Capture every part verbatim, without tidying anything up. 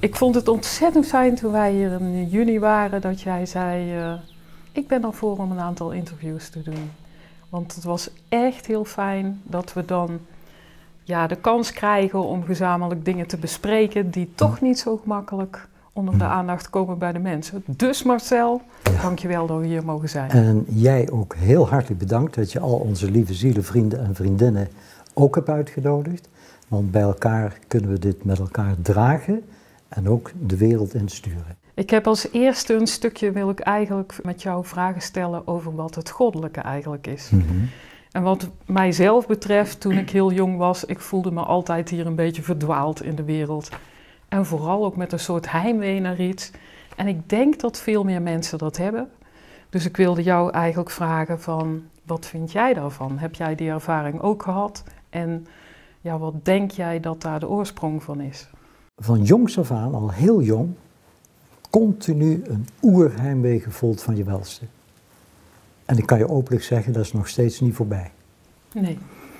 Ik vond het ontzettend fijn toen wij hier in juni waren dat jij zei, uh, ik ben ervoor om een aantal interviews te doen. Want het was echt heel fijn dat we dan ja, de kans krijgen om gezamenlijk dingen te bespreken die toch niet zo gemakkelijk onder de aandacht komen bij de mensen. Dus Marcel, ja. Dankjewel dat we hier mogen zijn. En jij ook heel hartelijk bedankt dat je al onze lieve zielenvrienden en vriendinnen ook hebt uitgenodigd. Want bij elkaar kunnen we dit met elkaar dragen en ook de wereld insturen. Ik heb als eerste een stukje, wil ik eigenlijk met jou vragen stellen over wat het goddelijke eigenlijk is. Mm-hmm. En wat mijzelf betreft, toen ik heel jong was, ik voelde me altijd hier een beetje verdwaald in de wereld. En vooral ook met een soort heimwee naar iets. En ik denk dat veel meer mensen dat hebben. Dus ik wilde jou eigenlijk vragen van, wat vind jij daarvan? Heb jij die ervaring ook gehad? En ja, wat denk jij dat daar de oorsprong van is? Van jongs af aan, al heel jong, continu een oerheimwee gevoeld van je welste. En ik kan je openlijk zeggen, dat is nog steeds niet voorbij. Nee.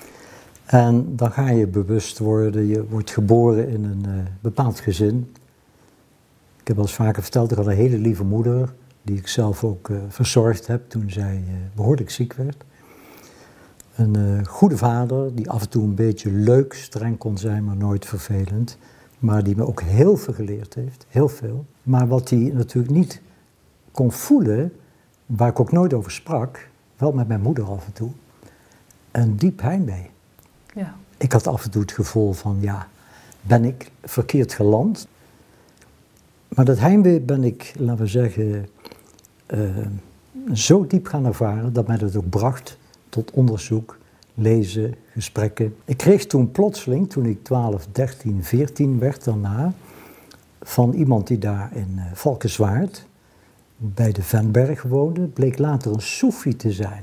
En dan ga je bewust worden, je wordt geboren in een uh, bepaald gezin. Ik heb al eens vaker verteld, ik had een hele lieve moeder, die ik zelf ook uh, verzorgd heb toen zij uh, behoorlijk ziek werd. Een uh, goede vader, die af en toe een beetje leuk, streng kon zijn, maar nooit vervelend. Maar die me ook heel veel geleerd heeft, heel veel. Maar wat hij natuurlijk niet kon voelen, waar ik ook nooit over sprak, wel met mijn moeder af en toe, een diep heimwee. Ja. Ik had af en toe het gevoel van, ja, ben ik verkeerd geland? Maar dat heimwee ben ik, laten we zeggen, uh, zo diep gaan ervaren, dat mij dat ook bracht tot onderzoek, lezen, gesprekken. Ik kreeg toen plotseling, toen ik twaalf, dertien, veertien werd daarna, van iemand die daar in uh, Valkenswaard, bij de Venberg woonde, bleek later een soefi te zijn.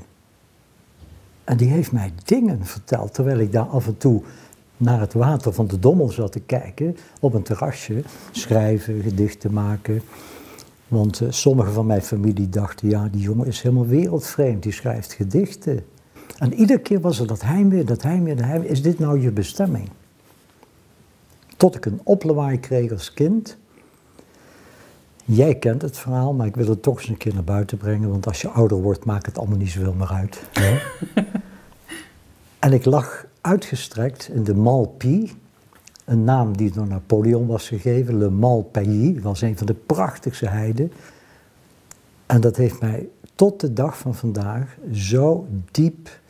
En die heeft mij dingen verteld, terwijl ik daar af en toe naar het water van de Dommel zat te kijken, op een terrasje, schrijven, gedichten maken. Want uh, sommigen van mijn familie dachten, ja, die jongen is helemaal wereldvreemd, die schrijft gedichten. En iedere keer was er dat heimwee, dat heimwee, dat heimwee, is dit nou je bestemming? Tot ik een oplawaai kreeg als kind. Jij kent het verhaal, maar ik wil het toch eens een keer naar buiten brengen, want als je ouder wordt, maakt het allemaal niet zoveel meer uit. Ja? En ik lag uitgestrekt in de Malpais, een naam die door Napoleon was gegeven, Le Malpays, was een van de prachtigste heiden. En dat heeft mij tot de dag van vandaag zo diep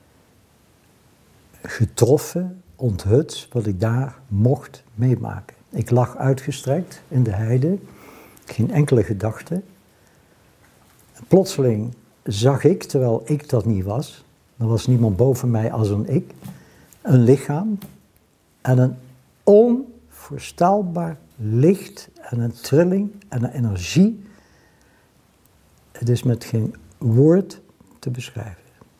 getroffen, onthut, wat ik daar mocht meemaken. Ik lag uitgestrekt in de heide, geen enkele gedachte. Plotseling zag ik, terwijl ik dat niet was, er was niemand boven mij als een ik, een lichaam en een onvoorstelbaar licht en een trilling en een energie. Het is met geen woord te beschrijven.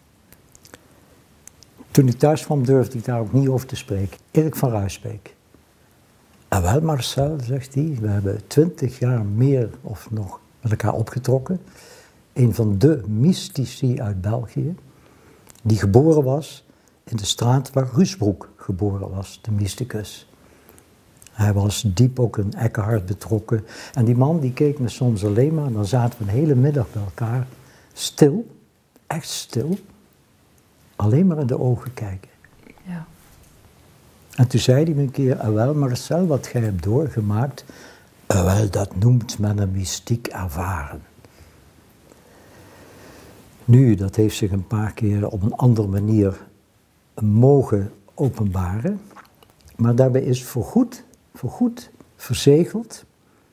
Toen ik thuis kwam durfde ik daar ook niet over te spreken. Erik van Ruisbeek. En wel Marcel, zegt hij, we hebben twintig jaar meer of nog met elkaar opgetrokken. Een van de mystici uit België, die geboren was in de straat waar Ruusbroek geboren was, de mysticus. Hij was diep ook in Eckhart betrokken. En die man die keek me soms alleen maar, en dan zaten we een hele middag bij elkaar, stil, echt stil, alleen maar in de ogen kijken. Ja. En toen zei hij me een keer, ah wel Marcel, wat jij hebt doorgemaakt, ah wel, dat noemt men een mystiek ervaren. Nu, dat heeft zich een paar keer op een andere manier mogen openbaren, maar daarbij is voorgoed, voorgoed verzegeld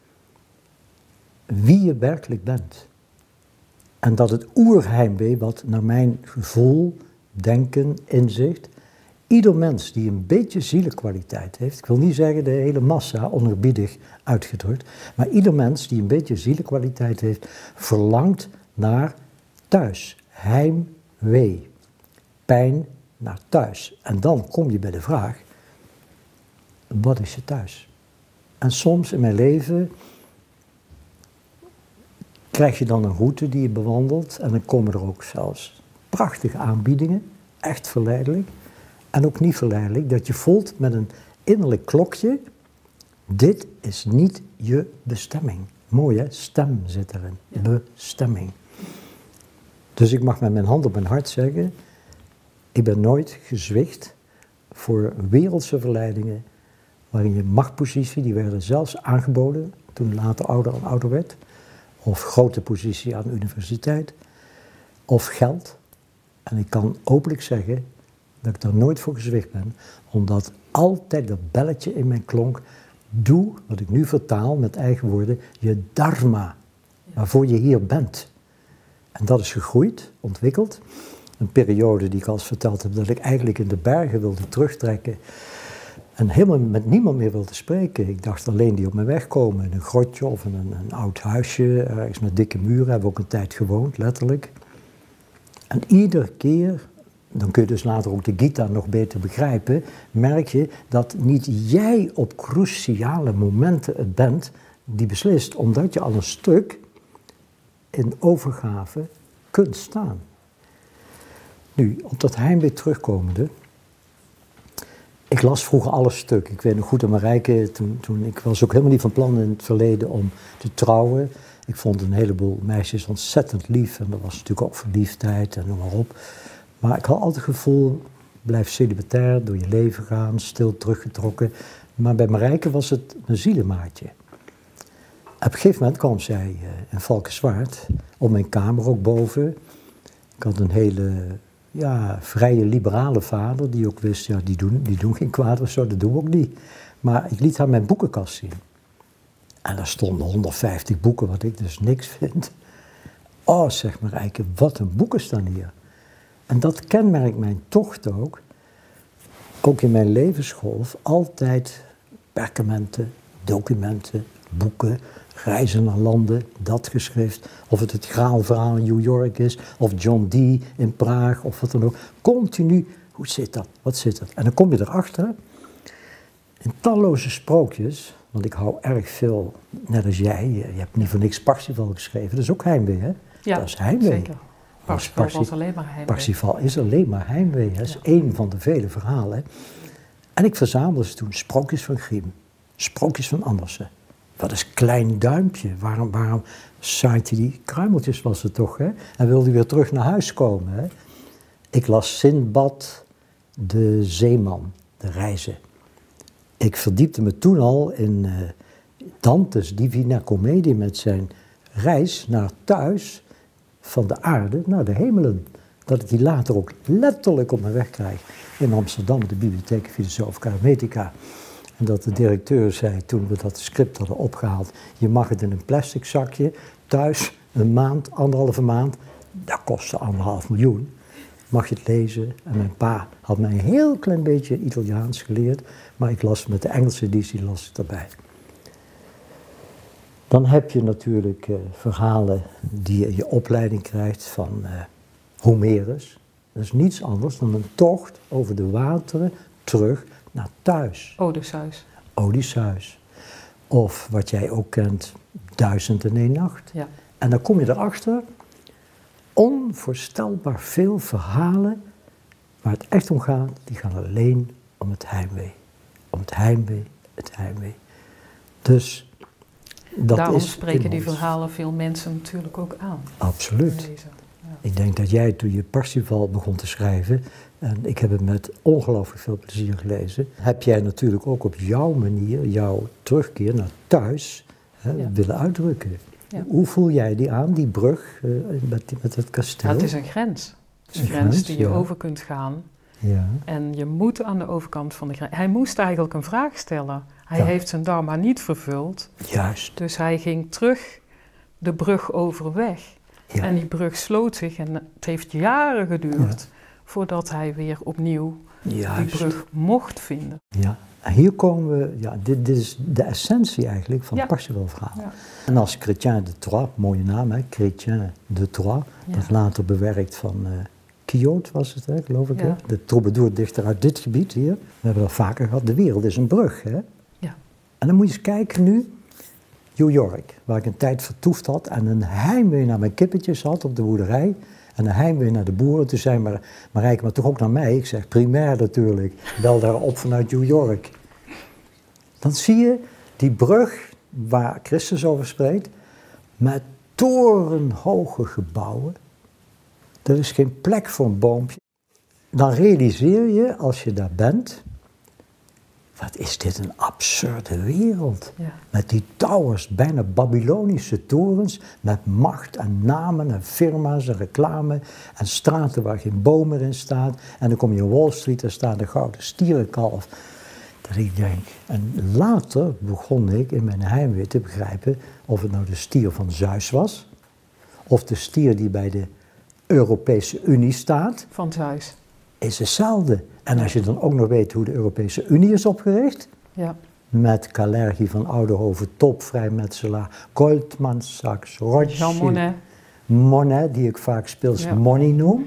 wie je werkelijk bent. En dat het oerheimwee, wat naar mijn gevoel, denken, inzicht, ieder mens die een beetje zielekwaliteit heeft, ik wil niet zeggen de hele massa, onerbiedig uitgedrukt, maar ieder mens die een beetje zielekwaliteit heeft, verlangt naar thuis, heimwee, pijn naar thuis. En dan kom je bij de vraag, wat is je thuis? En soms in mijn leven krijg je dan een route die je bewandelt en dan komen er ook zelfs prachtige aanbiedingen, echt verleidelijk. En ook niet verleidelijk, dat je voelt met een innerlijk klokje, Dit is niet je bestemming. Mooi hè, stem zit erin, ja. Bestemming. Dus ik mag met mijn hand op mijn hart zeggen, ik ben nooit gezwicht voor wereldse verleidingen, waarin je machtpositie, die werden zelfs aangeboden toen later ouder en ouder werd, of grote positie aan de universiteit, of geld. En ik kan openlijk zeggen dat ik daar nooit voor gezwicht ben, omdat altijd dat belletje in mijn klonk, doe, wat ik nu vertaal met eigen woorden, je dharma, waarvoor je hier bent. En dat is gegroeid, ontwikkeld. Een periode die ik al eens verteld heb, dat ik eigenlijk in de bergen wilde terugtrekken en helemaal met niemand meer wilde spreken. Ik dacht alleen die op mijn weg komen, in een grotje of in een, een oud huisje, ergens met dikke muren, hebben we ook een tijd gewoond, letterlijk. En iedere keer, dan kun je dus later ook de Gita nog beter begrijpen, merk je dat niet jij op cruciale momenten het bent die beslist, omdat je al een stuk in overgave kunt staan. Nu, op dat heimwee terugkomende, ik las vroeger alles stuk. Ik weet nog goed aan Marijke, toen, toen, ik was ook helemaal niet van plan in het verleden om te trouwen. Ik vond een heleboel meisjes ontzettend lief en dat was natuurlijk ook verliefdheid en noem maar op. Maar ik had altijd het gevoel, blijf celibatair, door je leven gaan, stil teruggetrokken. Maar bij Marijke was het mijn zielenmaatje. Op een gegeven moment kwam zij uh, in Valkenswaard, op mijn kamer ook boven. Ik had een hele ja, vrije, liberale vader, die ook wist, ja, die doen, die doen geen kwaad of zo, dat doen we ook niet. Maar ik liet haar mijn boekenkast zien. En daar stonden honderdvijftig boeken, wat ik dus niks vind. Oh, zeg maar, Marijke, wat een boeken staan hier. En dat kenmerkt mijn tocht ook, ook in mijn levensgolf, altijd perkamenten, documenten, boeken, reizen naar landen, dat geschrift, of het het Graalverhaal in New York is, of John Dee in Praag, of wat dan ook. Continu, hoe zit dat, wat zit dat? En dan kom je erachter, in talloze sprookjes, want ik hou erg veel, net als jij, je hebt niet voor niks Parsifal geschreven, dat is ook heimwee, hè? Ja, dat is heimwee. Zeker. Parsifal Parsi was alleen maar heimwee. Parsifal is alleen maar heimwee, dat is ja. één van de vele verhalen. En ik verzamelde ze toen, sprookjes van Grimm, sprookjes van Andersen. Wat is Klein Duimpje, waarom, waarom zaait hij die kruimeltjes was het toch, hè? En wilde hij weer terug naar huis komen, hè? Ik las Sindbad, de zeeman, de reizen. Ik verdiepte me toen al in uh, Dante's Divina Comedie met zijn reis naar thuis van de aarde naar de hemelen. Dat ik die later ook letterlijk op mijn weg krijg in Amsterdam, de Bibliotheek Philosophica Hermetica. En dat de directeur zei, toen we dat script hadden opgehaald, je mag het in een plastic zakje, thuis, een maand, anderhalve maand, dat kostte anderhalf miljoen. Mag je het lezen? En mijn pa had mij een heel klein beetje Italiaans geleerd, maar ik las met de Engelse editie las ik erbij. Dan heb je natuurlijk uh, verhalen die je je opleiding krijgt van uh, Homerus. Dat is niets anders dan een tocht over de wateren terug naar thuis. Odysseus. Odysseus. Of wat jij ook kent, Duizend en één Nacht. Ja. En dan kom je erachter, onvoorstelbaar veel verhalen waar het echt om gaat, die gaan alleen om het heimwee. Om het heimwee, het heimwee. Dus dat daarom is spreken die verhalen veel mensen natuurlijk ook aan. Absoluut. Ja. Ik denk dat jij toen je Parsifal begon te schrijven, en ik heb het met ongelooflijk veel plezier gelezen, heb jij natuurlijk ook op jouw manier jouw terugkeer naar thuis hè, ja. willen uitdrukken. Ja. Hoe voel jij die aan, die brug uh, met, met het kasteel? Ja, het is een grens. Het is een, een grens, grens die je ja. over kunt gaan. Ja. En je moet aan de overkant van de grens. Hij moest eigenlijk een vraag stellen. Hij ja. heeft zijn dharma niet vervuld. Juist. Dus hij ging terug de brug overweg. Ja. En die brug sloot zich en het heeft jaren geduurd ja. voordat hij weer opnieuw Juist. die brug mocht vinden. Ja, en hier komen we, ja, dit, dit is de essentie eigenlijk van ja. het Parsifal-verhaal. Ja. En als Chrétien de Troyes, mooie naam hè, Chrétien de Troyes, ja. dat later bewerkt van uh, Quixote was het, hè, geloof ik, ja. hè? De troubadour-dichter uit dit gebied hier. We hebben dat vaker gehad, de wereld is een brug. Hè? Ja. En dan moet je eens kijken nu, New York, waar ik een tijd vertoefd had en een heimwee naar mijn kippetjes had op de boerderij. En een heimwee naar de boeren. Toen zei maar, Marijke, maar toch ook naar mij. Ik zeg, primair natuurlijk, wel daarop vanuit New York. Dan zie je die brug waar Christus over spreekt, met torenhoge gebouwen. Er is geen plek voor een boompje. Dan realiseer je, als je daar bent, wat is dit een absurde wereld. Ja. Met die towers, bijna Babylonische torens, met macht en namen en firma's en reclame en straten waar geen boom meer in staat. En dan kom je in Wall Street, daar staat een gouden stierenkalf. Dat ik denk, en later begon ik in mijn heimwee te begrijpen of het nou de stier van Zeus was, of de stier die bij de Europese Unie staat. Van Zeus. Is hetzelfde. En als je dan ook nog weet hoe de Europese Unie is opgericht, Ja. met Kalergi van Oudehoven, top vrijmetselaar, Goldman Sachs, Jean Rothschild, Monnet. Monnet, die ik vaak speels Ja. Money noem.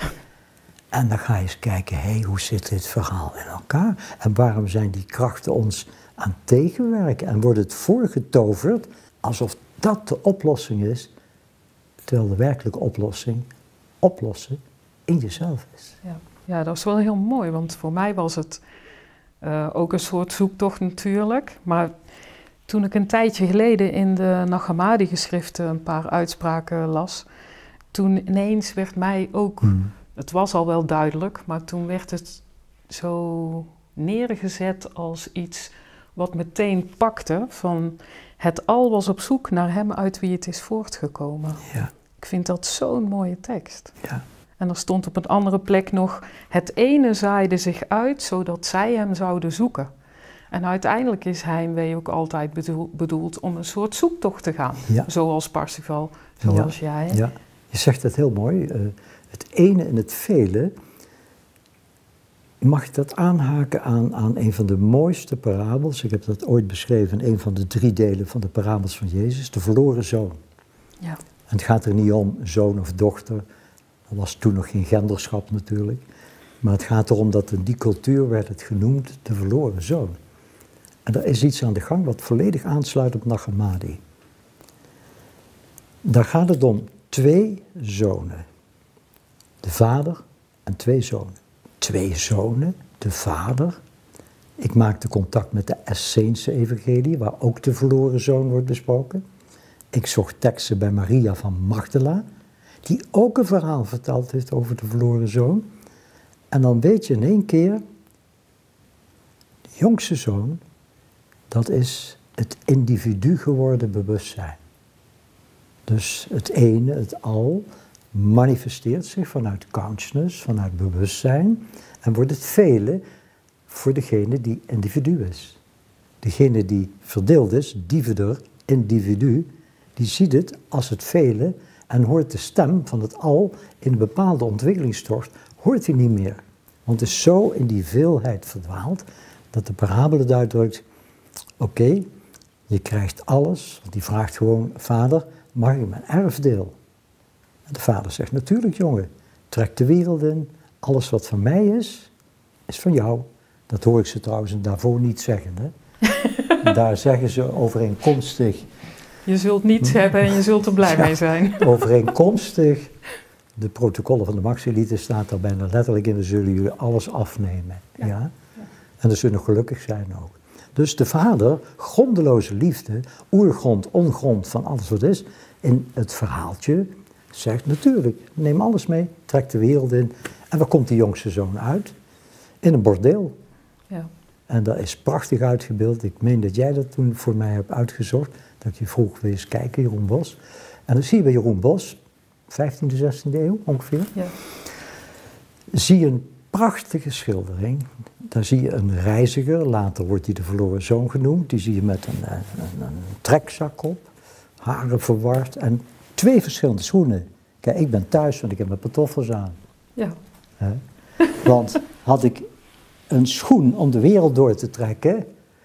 En dan ga je eens kijken, hé, hey, hoe zit dit verhaal in elkaar? En waarom zijn die krachten ons aan het tegenwerken? En wordt het voorgetoverd alsof dat de oplossing is, terwijl de werkelijke oplossing, oplossen, in jezelf is. Ja. ja, dat is wel heel mooi, want voor mij was het uh, ook een soort zoektocht natuurlijk. Maar toen ik een tijdje geleden in de Nag Hammadi-geschriften een paar uitspraken las, toen ineens werd mij ook, hmm. het was al wel duidelijk, maar toen werd het zo neergezet als iets wat meteen pakte van het al was op zoek naar hem uit wie het is voortgekomen. Ja. Ik vind dat zo'n mooie tekst. Ja. En er stond op een andere plek nog, het ene zaaide zich uit, zodat zij hem zouden zoeken. En uiteindelijk is heimwee ook altijd bedoel, bedoeld om een soort zoektocht te gaan. Ja. Zoals Parsifal, zoals ja. jij. Ja, je zegt het heel mooi. Uh, het ene en het vele, mag ik dat aanhaken aan, aan een van de mooiste parabels. Ik heb dat ooit beschreven in een van de drie delen van de parabels van Jezus, de verloren zoon. Ja. En het gaat er niet om zoon of dochter. Er was toen nog geen genderschap natuurlijk. Maar het gaat erom dat in die cultuur werd het genoemd de verloren zoon. En er is iets aan de gang wat volledig aansluit op Nag Hammadi. Daar gaat het om twee zonen. De vader en twee zonen. Twee zonen, de vader. Ik maakte contact met de Esseense evangelie, waar ook de verloren zoon wordt besproken. Ik zocht teksten bij Maria van Magdala, die ook een verhaal verteld heeft over de verloren zoon. En dan weet je in één keer, de jongste zoon, dat is het individu geworden bewustzijn. Dus het ene, het al, manifesteert zich vanuit consciousness, vanuit bewustzijn, en wordt het vele voor degene die individu is. Degene die verdeeld is, divider, individu, die ziet het als het vele en hoort de stem van het al in een bepaalde ontwikkelingstocht, hoort hij niet meer. Want het is zo in die veelheid verdwaald, dat de parabel het uitdrukt, oké, okay, je krijgt alles, want die vraagt gewoon, vader, mag ik mijn erfdeel? En de vader zegt, natuurlijk jongen, trek de wereld in, alles wat van mij is, is van jou. Dat hoor ik ze trouwens daarvoor niet zeggen, hè. Daar zeggen ze overeenkomstig. Je zult niets hebben en je zult er blij ja, mee zijn. Overeenkomstig de protocollen van de Maxilieten staat daar bijna letterlijk in, dan zullen jullie alles afnemen. Ja. Ja? Ja. En dan zullen we gelukkig zijn ook. Dus de vader, grondeloze liefde, oergrond, ongrond van alles wat is, in het verhaaltje zegt natuurlijk, neem alles mee, trek de wereld in. En waar komt die jongste zoon uit? In een bordeel. Ja. En dat is prachtig uitgebeeld. Ik meen dat jij dat toen voor mij hebt uitgezocht. Dat je vroeg, wil je eens kijken, Jeroen Bos. En dan zie je bij Jeroen Bos, vijftiende, zestiende eeuw ongeveer, ja. Zie je een prachtige schildering. Daar zie je een reiziger, later wordt hij de verloren zoon genoemd. Die zie je met een, een, een trekzak op, haren verward en twee verschillende schoenen. Kijk, ik ben thuis, want ik heb mijn pantoffels aan. Ja. He? Want had ik een schoen om de wereld door te trekken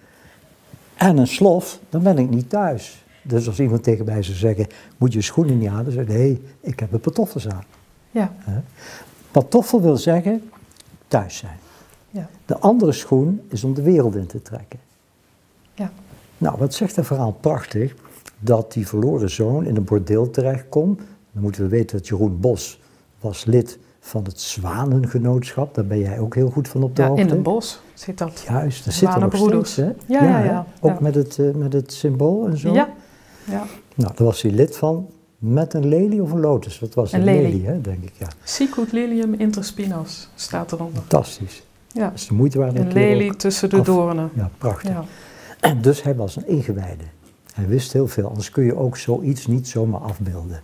en een slof, dan ben ik niet thuis. Dus als iemand tegen mij zou zeggen, moet je schoenen niet aan? Dan zeg ik, nee, ik heb mijn pantoffels aan. Ja. He? Pantoffel wil zeggen, thuis zijn. Ja. De andere schoen is om de wereld in te trekken. Ja. Nou, wat zegt dat verhaal prachtig? Dat die verloren zoon in een bordeel terechtkomt. Dan moeten we weten dat Jeroen Bos was lid van het Zwanengenootschap. Daar ben jij ook heel goed van op de ja, hoogte. in Den Bosch zit dat. Juist, daar zit er nog steeds, hè? Ja, ja, ja. ja. Ook ja. Met, het, uh, met het symbool en zo? Ja. ja. Nou, daar was hij lid van. Met een lelie of een lotus? Wat was het? Een lelie, lelie hè, denk ik, ja. Sicut lilium interspinas staat eronder. Fantastisch. Ja. Dat is de moeite waard. Een lelie tussen de af. doornen. Ja, prachtig. Ja. En dus hij was een ingewijde. Hij wist heel veel, anders kun je ook zoiets niet zomaar afbeelden.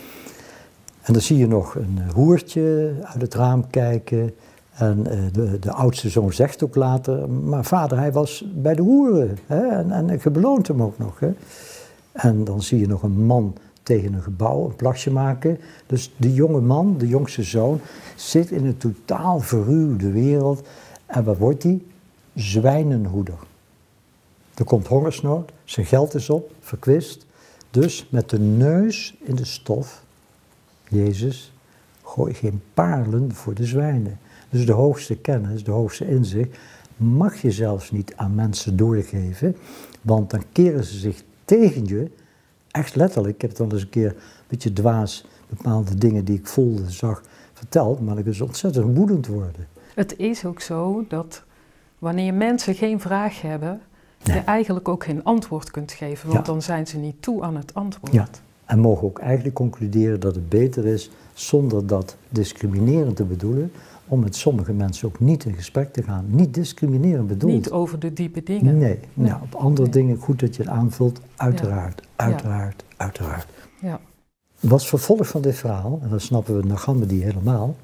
En dan zie je nog een hoertje uit het raam kijken. En uh, de, de oudste zoon zegt ook later, maar vader, hij was bij de hoeren. Hè? En, en ik beloont hem ook nog. Hè? En dan zie je nog een man tegen een gebouw een plasje maken. Dus de jonge man, de jongste zoon, zit in een totaal verruwde wereld. En wat wordt hij? Zwijnenhoeder. Er komt hongersnood, zijn geld is op, verkwist. Dus met de neus in de stof, Jezus, gooi geen paarlen voor de zwijnen. Dus de hoogste kennis, de hoogste inzicht, mag je zelfs niet aan mensen doorgeven. Want dan keren ze zich tegen je. Echt letterlijk, ik heb het al eens een keer een beetje dwaas bepaalde dingen die ik voelde, zag, verteld. Maar ik dus ontzettend woedend worden. Het is ook zo dat wanneer mensen geen vraag hebben, nee. je eigenlijk ook geen antwoord kunt geven. Want ja. dan zijn ze niet toe aan het antwoord. Ja. En mogen ook eigenlijk concluderen dat het beter is, zonder dat discriminerend te bedoelen, om met sommige mensen ook niet in gesprek te gaan. Niet discriminerend bedoeld. Niet over de diepe dingen. Nee, nee. Ja, op andere nee. dingen goed dat je het aanvult, uiteraard, ja. uiteraard, ja. uiteraard. Ja. Was vervolg van dit verhaal, en dan snappen we Nag Hammadi helemaal,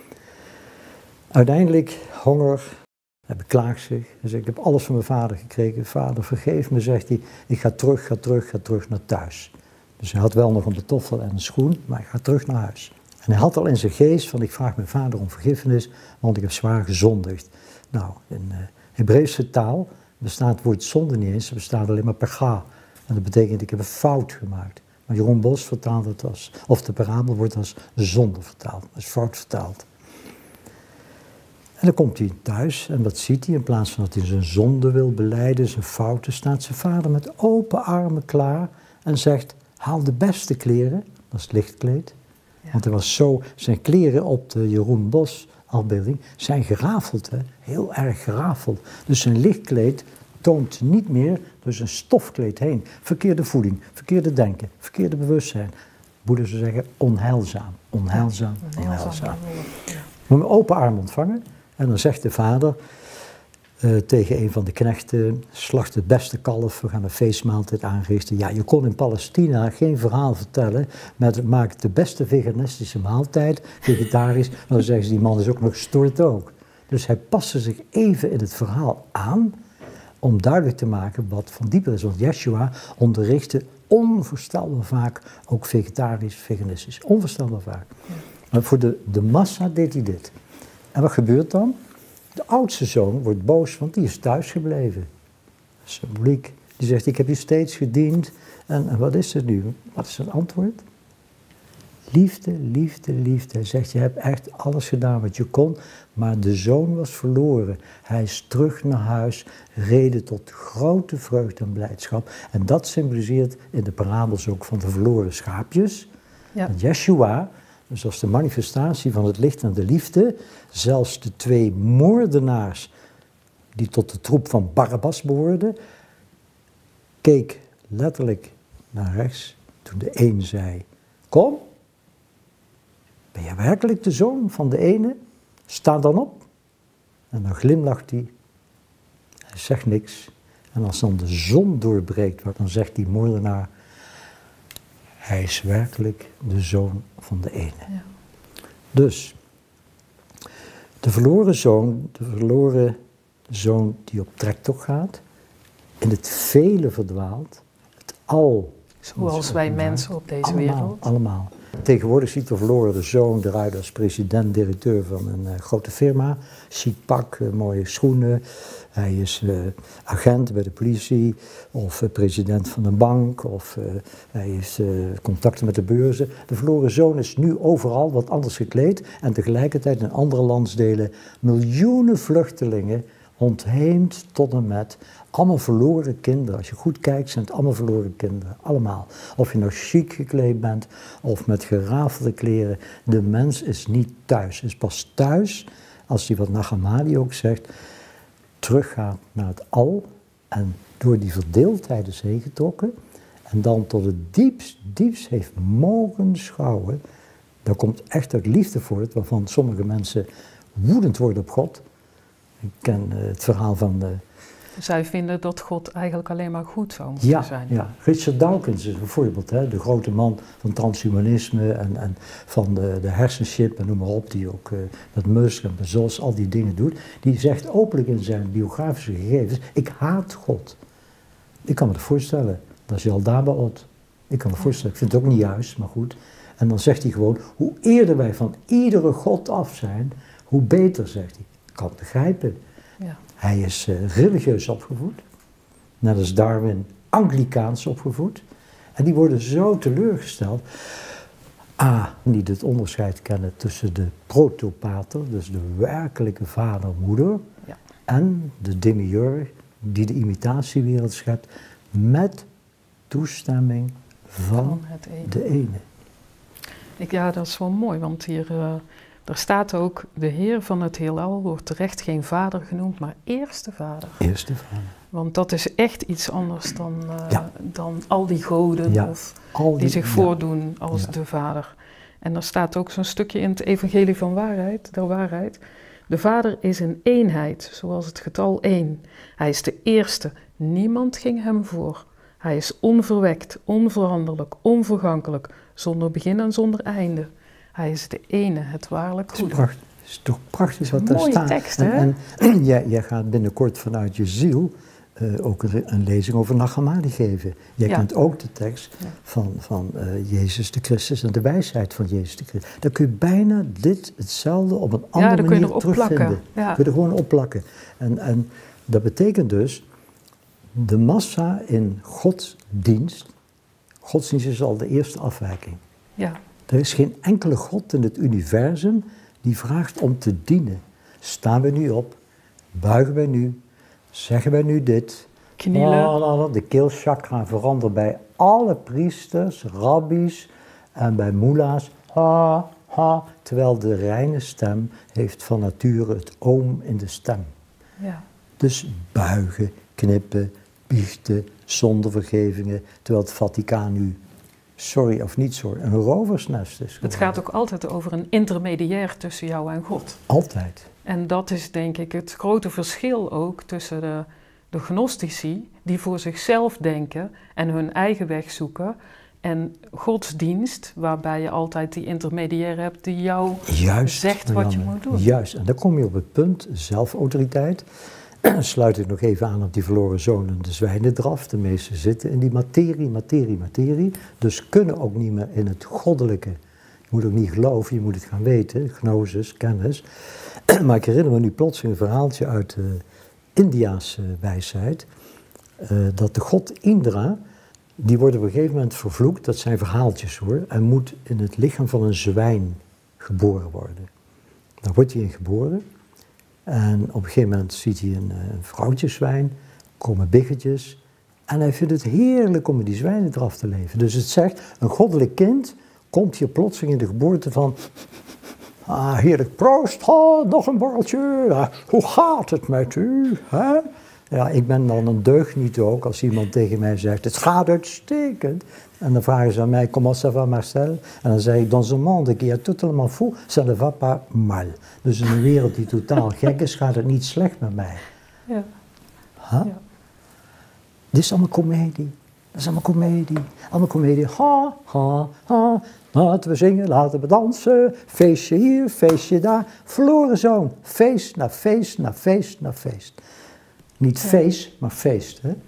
uiteindelijk honger, hij beklaagt zich en zegt, ik heb alles van mijn vader gekregen, vader vergeef me, zegt hij, ik ga terug, ga terug, ga terug naar thuis. Dus hij had wel nog een patoffel en een schoen, maar hij gaat terug naar huis. En hij had al in zijn geest van, ik vraag mijn vader om vergiffenis, want ik heb zwaar gezondigd. Nou, in uh, Hebreeuwse taal bestaat het woord zonde niet eens, er bestaat alleen maar pega. En dat betekent, ik heb een fout gemaakt. Maar Jeroen Bos vertaalt het als, of de parabel wordt als zonde vertaald, als fout vertaald. En dan komt hij thuis en wat ziet hij? In plaats van dat hij zijn zonde wil belijden, zijn fouten, staat zijn vader met open armen klaar en zegt, haal de beste kleren, dat is het lichtkleed. Ja. Want er was zo, zijn kleren op de Jeroen Bos afbeelding zijn gerafeld, hè? Heel erg gerafeld. Dus zijn lichtkleed toont niet meer door zijn stofkleed heen. Verkeerde voeding, verkeerde denken, verkeerde bewustzijn. Boeddha zou zeggen onheilzaam, onheilzaam, ja, onheilzaam. onheilzaam. Ja. Maar met open arm ontvangen en dan zegt de vader uh, tegen een van de knechten, slacht het beste kalf, we gaan een feestmaaltijd aanrichten. Ja, je kon in Palestina geen verhaal vertellen met maak de beste veganistische maaltijd, vegetarisch, maar dan zeggen ze die man is ook nog gestoord ook. Dus hij paste zich even in het verhaal aan om duidelijk te maken wat van dieper is. Want Yeshua onderrichtte onvoorstelbaar vaak ook vegetarisch, veganistisch. Onvoorstelbaar vaak. Ja. Maar voor de, de massa deed hij dit. En wat gebeurt dan? De oudste zoon wordt boos, want die is thuis gebleven. Symboliek. Die zegt, ik heb je steeds gediend. En, en wat is het nu? Wat is het antwoord? Liefde, liefde, liefde. Hij zegt, je hebt echt alles gedaan wat je kon, maar de zoon was verloren. Hij is terug naar huis, reden tot grote vreugde en blijdschap. En dat symboliseert in de parabels ook van de verloren schaapjes. Ja. Dat Yeshua, dus als de manifestatie van het licht en de liefde, zelfs de twee moordenaars die tot de troep van Barabbas behoorden, keek letterlijk naar rechts toen de een zei, kom. Ben jij werkelijk de zoon van de ene? Sta dan op. En dan glimlacht hij. Hij zegt niks. En als dan de zon doorbreekt, dan zegt die moordenaar, hij is werkelijk de zoon van de ene. Ja. Dus, de verloren zoon, de verloren zoon die op trektocht gaat, in het vele verdwaalt, het al. Zoals wij mensen op deze allemaal, wereld. Allemaal. Tegenwoordig ziet de verloren zoon eruit als president-directeur van een uh, grote firma. Chic pak, uh, mooie schoenen. Hij is uh, agent bij de politie of uh, president van een bank of uh, hij heeft uh, contacten met de beurzen. De verloren zoon is nu overal wat anders gekleed en tegelijkertijd in andere landsdelen miljoenen vluchtelingen ontheemd tot en met. Allemaal verloren kinderen. Als je goed kijkt, zijn het allemaal verloren kinderen. Allemaal. Of je nou chic gekleed bent, of met gerafelde kleren. De mens is niet thuis. Is pas thuis, als hij wat Nag Hammadi ook zegt, teruggaat naar het al. En door die verdeeldheid is heen getrokken. En dan tot het diepst, diepst heeft mogen schouwen. Daar komt echt uit liefde voort, waarvan sommige mensen woedend worden op God. Ik ken uh, het verhaal van de... Zij vinden dat God eigenlijk alleen maar goed zou moeten ja, zijn. Ja, Richard Dawkins is een voorbeeld, hè, de grote man van transhumanisme en, en van de, de hersenchip en noem maar op, die ook uh, met Musk en Bezos al die dingen doet. Die zegt openlijk in zijn biografische gegevens, ik haat God. Ik kan me dat voorstellen, dat is je al daarbij ot. Ik kan me voorstellen, ik vind het ook niet juist, maar goed. En dan zegt hij gewoon, hoe eerder wij van iedere God af zijn, hoe beter, zegt hij. Ik kan het begrijpen. Ja. Hij is uh, religieus opgevoed, net als Darwin Anglikaans opgevoed. En die worden zo teleurgesteld. A, niet het onderscheid kennen tussen de protopater, dus de werkelijke vader-moeder, Ja. en de demiurg die de imitatiewereld schept met toestemming van, Van het ene. de ene. Ik, ja, dat is wel mooi, want hier uh, er staat ook, de Heer van het heelal wordt terecht geen vader genoemd, maar eerste vader. Eerste vader. Want dat is echt iets anders dan, uh, Ja. dan al die goden Ja. of Al die zich ja. voordoen als Ja. de vader. En er staat ook zo'n stukje in het evangelie van waarheid, der waarheid. De Vader is een eenheid, zoals het getal één. Hij is de eerste, niemand ging hem voor. Hij is onverwekt, onveranderlijk, onvergankelijk, zonder begin en zonder einde. Hij is de ene, het waarlijk Het is, goede. pracht, het is toch prachtig wat daar Mooie staat. tekst, en, hè? En, en jij, jij gaat binnenkort vanuit je ziel uh, ook een, een lezing over Nag Hammadi geven. Jij Ja. kent ook de tekst Ja. van, van uh, Jezus de Christus en de wijsheid van Jezus de Christus. Dan kun je bijna dit, hetzelfde, op een andere Ja, dan kun je manier erop plakken. terugvinden. Ja. Kun je er gewoon opplakken. En, en dat betekent dus, de massa in godsdienst, godsdienst is al de eerste afwijking. Ja. Er is geen enkele God in het universum die vraagt om te dienen. Staan we nu op? Buigen wij nu? Zeggen wij nu dit? Knielen. De keelchakra verandert bij alle priesters, rabbies en bij moela's. Ha, ha, terwijl de reine stem heeft van nature het oom in de stem. Ja. Dus buigen, knippen, biechten, zonder vergevingen, terwijl het Vaticaan nu, sorry of niet sorry, een roversnest is geworden. Het gaat ook altijd over een intermediair tussen jou en God. Altijd. En dat is denk ik het grote verschil ook tussen de, de gnostici, die voor zichzelf denken en hun eigen weg zoeken, en godsdienst, waarbij je altijd die intermediair hebt die jou Juist, zegt wat je moet doen. Juist, en dan kom je op het punt zelfautoriteit. Sluit ik nog even aan op die verloren zoon en de zwijnendraf. De meesten zitten in die materie, materie, materie. Dus kunnen ook niet meer in het goddelijke. Je moet ook niet geloven, je moet het gaan weten. Gnosis, kennis. Maar ik herinner me nu plotseling een verhaaltje uit de Indiaanse wijsheid. Uh, dat de god Indra, die wordt op een gegeven moment vervloekt. Dat zijn verhaaltjes hoor. En moet in het lichaam van een zwijn geboren worden. Daar wordt hij in geboren. En op een gegeven moment ziet hij een, een vrouwtjeszwijn, komen biggetjes. En hij vindt het heerlijk om in die zwijnendraf te leven. Dus het zegt, een goddelijk kind komt hier plotseling in de geboorte van... Ah, heerlijk, proost, oh, nog een borreltje. Ah, hoe gaat het met u? Hè? Ja, ik ben dan een deugniet ook als iemand tegen mij zegt, het gaat uitstekend. En dan vragen ze aan mij, comment ça va Marcel? En dan zeg ik, dans un monde qui est totalement fou, ça ne va pas mal. Dus in een wereld die totaal gek is, gaat het niet slecht met mij. Ja. Huh? Ja. Dit is allemaal komedie. Dat is allemaal komedie. Allemaal komedie. Ha, ha, ha. Laten we zingen, laten we dansen. Feestje hier, feestje daar. Verloren zoon. Feest na feest na feest na feest. Niet Ja. feest, maar feest. Hè?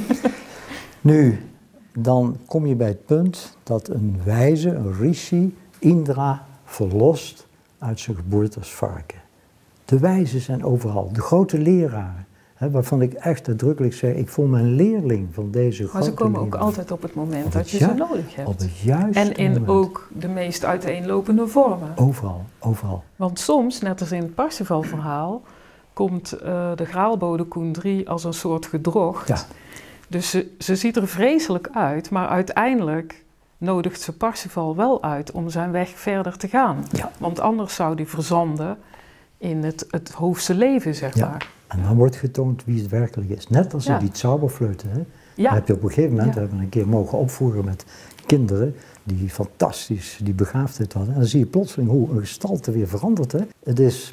Nu, dan kom je bij het punt dat een wijze, een rishi, Indra, verlost uit zijn geboorte als varken. De wijzen zijn overal, de grote leraren. Hè, waarvan ik echt uitdrukkelijk zeg, ik voel me een leerling van deze grote Maar ze komen ook leraren. altijd op het moment Op dat het je ju- ze nodig hebt. Op het juiste En in moment. ook de meest uiteenlopende vormen. Overal, overal. Want soms, net als in het Parsifal-verhaal, komt uh, de graalbode Koen drie als een soort gedrocht. Ja. Dus ze, ze ziet er vreselijk uit, maar uiteindelijk nodigt ze Parsifal wel uit om zijn weg verder te gaan. Ja. Want anders zou die verzanden in het, het hoofdse leven, zeg ja. maar. En dan wordt getoond wie het werkelijk is. Net als ja. in die Zauberfleuten. Hè? Ja. Dan heb je op een gegeven moment, ja. hebben we een keer mogen opvoeren met kinderen die fantastisch die begaafdheid hadden. En dan zie je plotseling hoe een gestalte weer verandert. Hè? Het is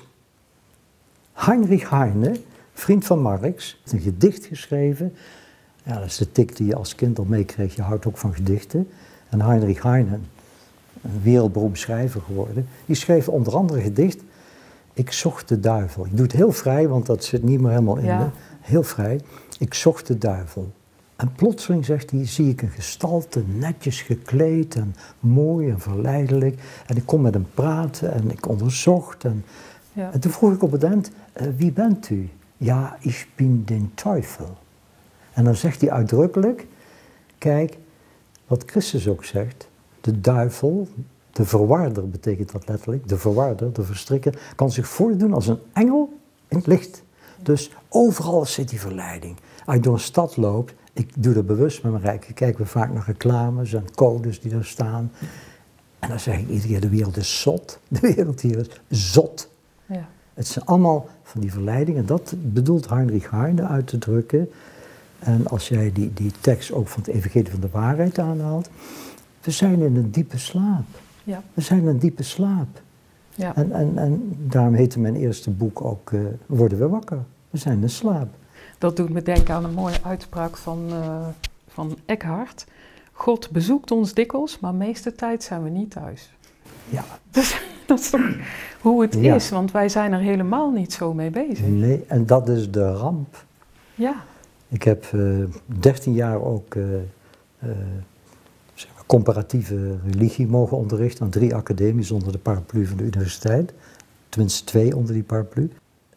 Heinrich Heine, vriend van Marx, heeft een gedicht geschreven. Ja, dat is de tik die je als kind al meekreeg, je houdt ook van gedichten. En Heinrich Heine, een wereldberoemd schrijver geworden, die schreef onder andere gedicht, ik zocht de duivel. Ik doe het heel vrij, want dat zit niet meer helemaal in ja. me. Heel vrij. Ik zocht de duivel. En plotseling, zegt hij, zie ik een gestalte, netjes gekleed en mooi en verleidelijk. En ik kon met hem praten en ik onderzocht. En, ja. en toen vroeg ik op het eind, uh, wie bent u? Ja, ik ben den Teufel. En dan zegt hij uitdrukkelijk, kijk, wat Christus ook zegt, de duivel, de verwarder betekent dat letterlijk, de verwarder, de verstrikker, kan zich voordoen als een engel in het licht. Dus overal zit die verleiding. Als je door een stad loopt, ik doe dat bewust met mijn rijken, kijken we vaak naar reclames en codes die daar staan. En dan zeg ik iedere keer, de wereld is zot, de wereld hier is zot. Ja. Het zijn allemaal van die verleidingen, dat bedoelt Heinrich Heine uit te drukken. En als jij die, die tekst ook van het Evangelie van de Waarheid aanhaalt, we zijn in een diepe slaap. Ja. We zijn in een diepe slaap. Ja. En, en, en daarom heette mijn eerste boek ook uh, Worden we wakker. We zijn in slaap. Dat doet me denken aan een mooie uitspraak van, uh, van Eckhart. God bezoekt ons dikwijls, maar de meeste tijd zijn we niet thuis. Ja. Dus, dat is toch hoe het ja. is, want wij zijn er helemaal niet zo mee bezig. Nee, en dat is de ramp. Ja. Ik heb uh, dertien jaar ook uh, uh, zeg maar comparatieve religie mogen onderrichten aan drie academies onder de paraplu van de universiteit. Tenminste twee onder die paraplu.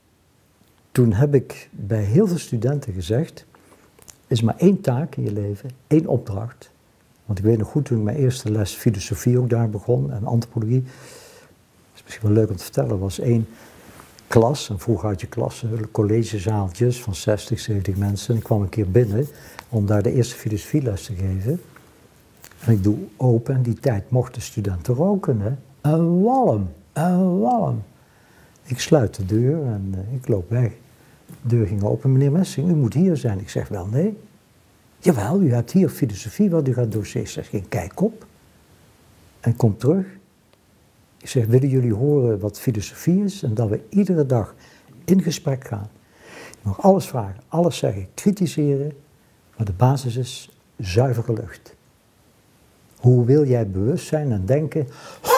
Toen heb ik bij heel veel studenten gezegd, er is maar één taak in je leven, één opdracht. Want ik weet nog goed, toen ik mijn eerste les filosofie ook daar begon en antropologie, dat is misschien wel leuk om te vertellen, was één klas, en vroeger had je klassen, collegezaaltjes van zestig, zeventig mensen. En ik kwam een keer binnen om daar de eerste filosofieles te geven. En ik doe open en die tijd mochten studenten roken. Hè. Een walm, een walm. Ik sluit de deur en uh, ik loop weg. De deur ging open. Meneer Messing, u moet hier zijn. Ik zeg wel nee. Jawel, u hebt hier filosofie wat u gaat doseren. Ik zeg, kijk op. En kom terug. Ik zeg, willen jullie horen wat filosofie is? En dat we iedere dag in gesprek gaan. Je mag alles vragen, alles zeggen, kritiseren. Maar de basis is zuivere lucht. Hoe wil jij bewust zijn en denken?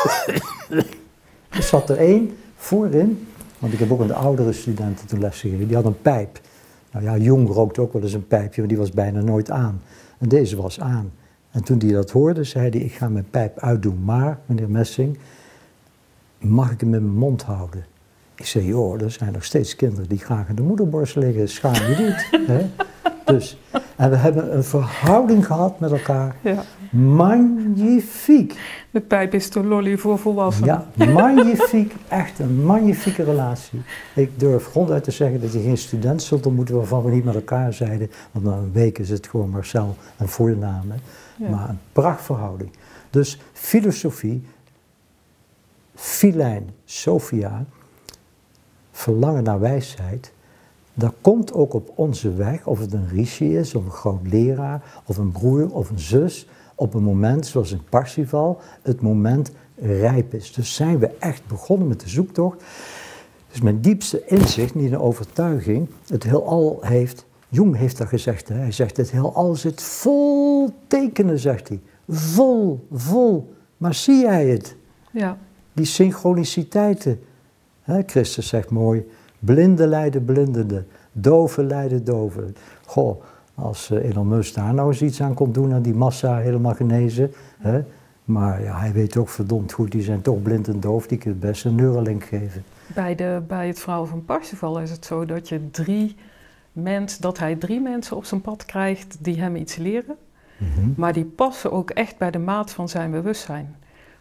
Er zat er één voorin, want ik heb ook aan de oudere studenten toen lesgegeven, die had een pijp. Nou ja, Jung rookt ook wel eens een pijpje, maar die was bijna nooit aan. En deze was aan. En toen hij dat hoorde, zei hij, ik ga mijn pijp uitdoen. Maar, meneer Messing, mag ik hem in mijn mond houden? Ik zei, joh, er zijn nog steeds kinderen die graag in de moederborst liggen. Schaam je niet. Hè? Dus, en we hebben een verhouding gehad met elkaar. Ja. Magnifiek. De pijp is de lolly voor volwassenen. Ja, magnifiek. Echt een magnifieke relatie. Ik durf ronduit te zeggen dat je geen student zult ontmoeten waarvan we niet met elkaar zeiden. Want na een week is het gewoon Marcel en voornamen. Ja. Maar een prachtverhouding. Dus filosofie, Filijn, Sophia, verlangen naar wijsheid, dat komt ook op onze weg, of het een rishi is, of een groot leraar, of een broer, of een zus, op een moment, zoals in Parsifal, het moment rijp is. Dus zijn we echt begonnen met de zoektocht. Dus mijn diepste inzicht, niet een overtuiging, het heelal heeft, Jung heeft dat gezegd, hè? Hij zegt het heelal zit vol tekenen, zegt hij. Vol, vol. Maar zie jij het? Ja. Die synchroniciteiten. Hè? Christus zegt mooi, blinden leiden blindenden, doven leiden doven. Goh, als uh, Elon Musk daar nou eens iets aan komt doen en die massa helemaal genezen. Hè? Maar ja, hij weet ook verdomd goed, die zijn toch blind en doof, die kunnen het best een Neuralink geven. Bij, de, bij het verhaal van Parsifal is het zo dat, je drie mens, dat hij drie mensen op zijn pad krijgt die hem iets leren. Mm-hmm. Maar die passen ook echt bij de maat van zijn bewustzijn.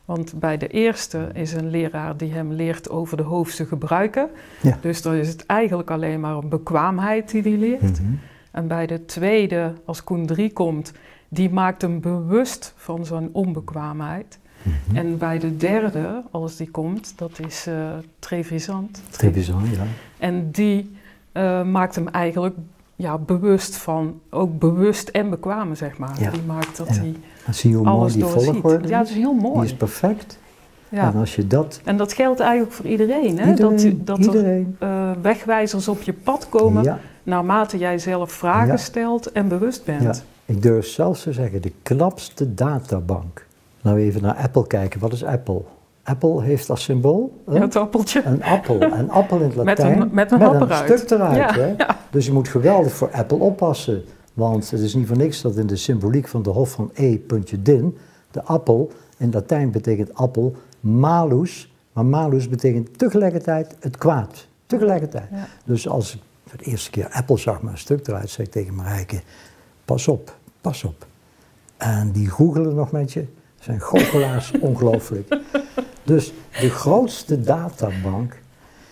Want bij de eerste is een leraar die hem leert over de hoofdse gebruiken. Ja. Dus dan is het eigenlijk alleen maar een bekwaamheid die hij leert. Mm-hmm. En bij de tweede, als Koen drie komt, die maakt hem bewust van zijn onbekwaamheid. Mm-hmm. En bij de derde, als die komt, dat is uh, Trevisan. Trevisan, ja. En die uh, maakt hem eigenlijk ja, bewust van, ook bewust en bekwamen, zeg maar. Ja. Die maakt dat ja. hij Dan zie je hoe alles mooi die volgorde is. Ja, dat is heel mooi. Die is perfect. Ja. En als je dat... En dat geldt eigenlijk voor iedereen, hè? Iedereen, dat dat iedereen. er uh, wegwijzers op je pad komen, Ja. naarmate jij zelf vragen Ja. stelt en bewust bent. Ja. Ik durf zelfs te zeggen, de knapste databank. Laten we even naar Apple kijken. Wat is Apple? Apple heeft als symbool een, Ja, het appeltje. een appel. Een appel in het Latijn. Met een, met een, met hap een eruit. stuk eruit. Ja, Hè? ja. Dus je moet geweldig voor Apple oppassen. Want het is niet voor niks dat in de symboliek van de hof van E. din, de appel, in Latijn betekent appel, malus. Maar malus betekent tegelijkertijd het kwaad. Tegelijkertijd. Ja. Dus als ik voor de eerste keer Apple zag met een stuk eruit, zei ik tegen Marijke, pas op, pas op. En die googelen nog met je, zijn goochelaars, ongelooflijk. Dus de grootste databank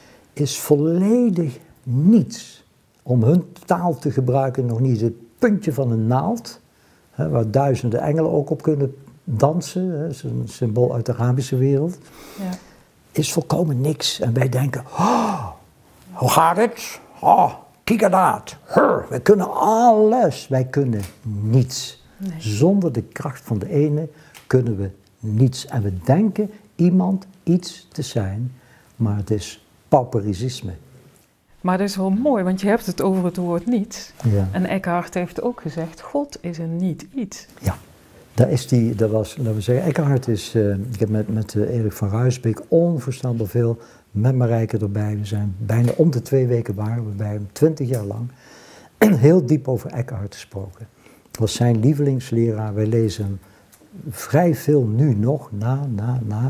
is volledig niets. Om hun taal te gebruiken, nog niet het puntje van een naald, hè, waar duizenden engelen ook op kunnen dansen, hè, dat is een symbool uit de Arabische wereld, Ja. is volkomen niks. En wij denken, oh, hoe gaat het? Oh, kijk ernaar. Wij kunnen alles, wij kunnen niets. Nee. Zonder de kracht van de ene kunnen we niets. En we denken iemand iets te zijn, maar het is pauperisme. Maar dat is wel mooi, want je hebt het over het woord niets. Ja. En Eckhart heeft ook gezegd, God is een niet-iets. Ja, daar is die, dat was, laten we zeggen, Eckhart is, uh, ik heb met, met uh, Erik van Ruisbeek onverstaanbaar veel, met Marijke erbij, we zijn bijna om de twee weken waren we bij hem, twintig jaar lang, heel diep over Eckhart gesproken. Dat was zijn lievelingsleraar, wij lezen hem vrij veel nu nog, na, na, na,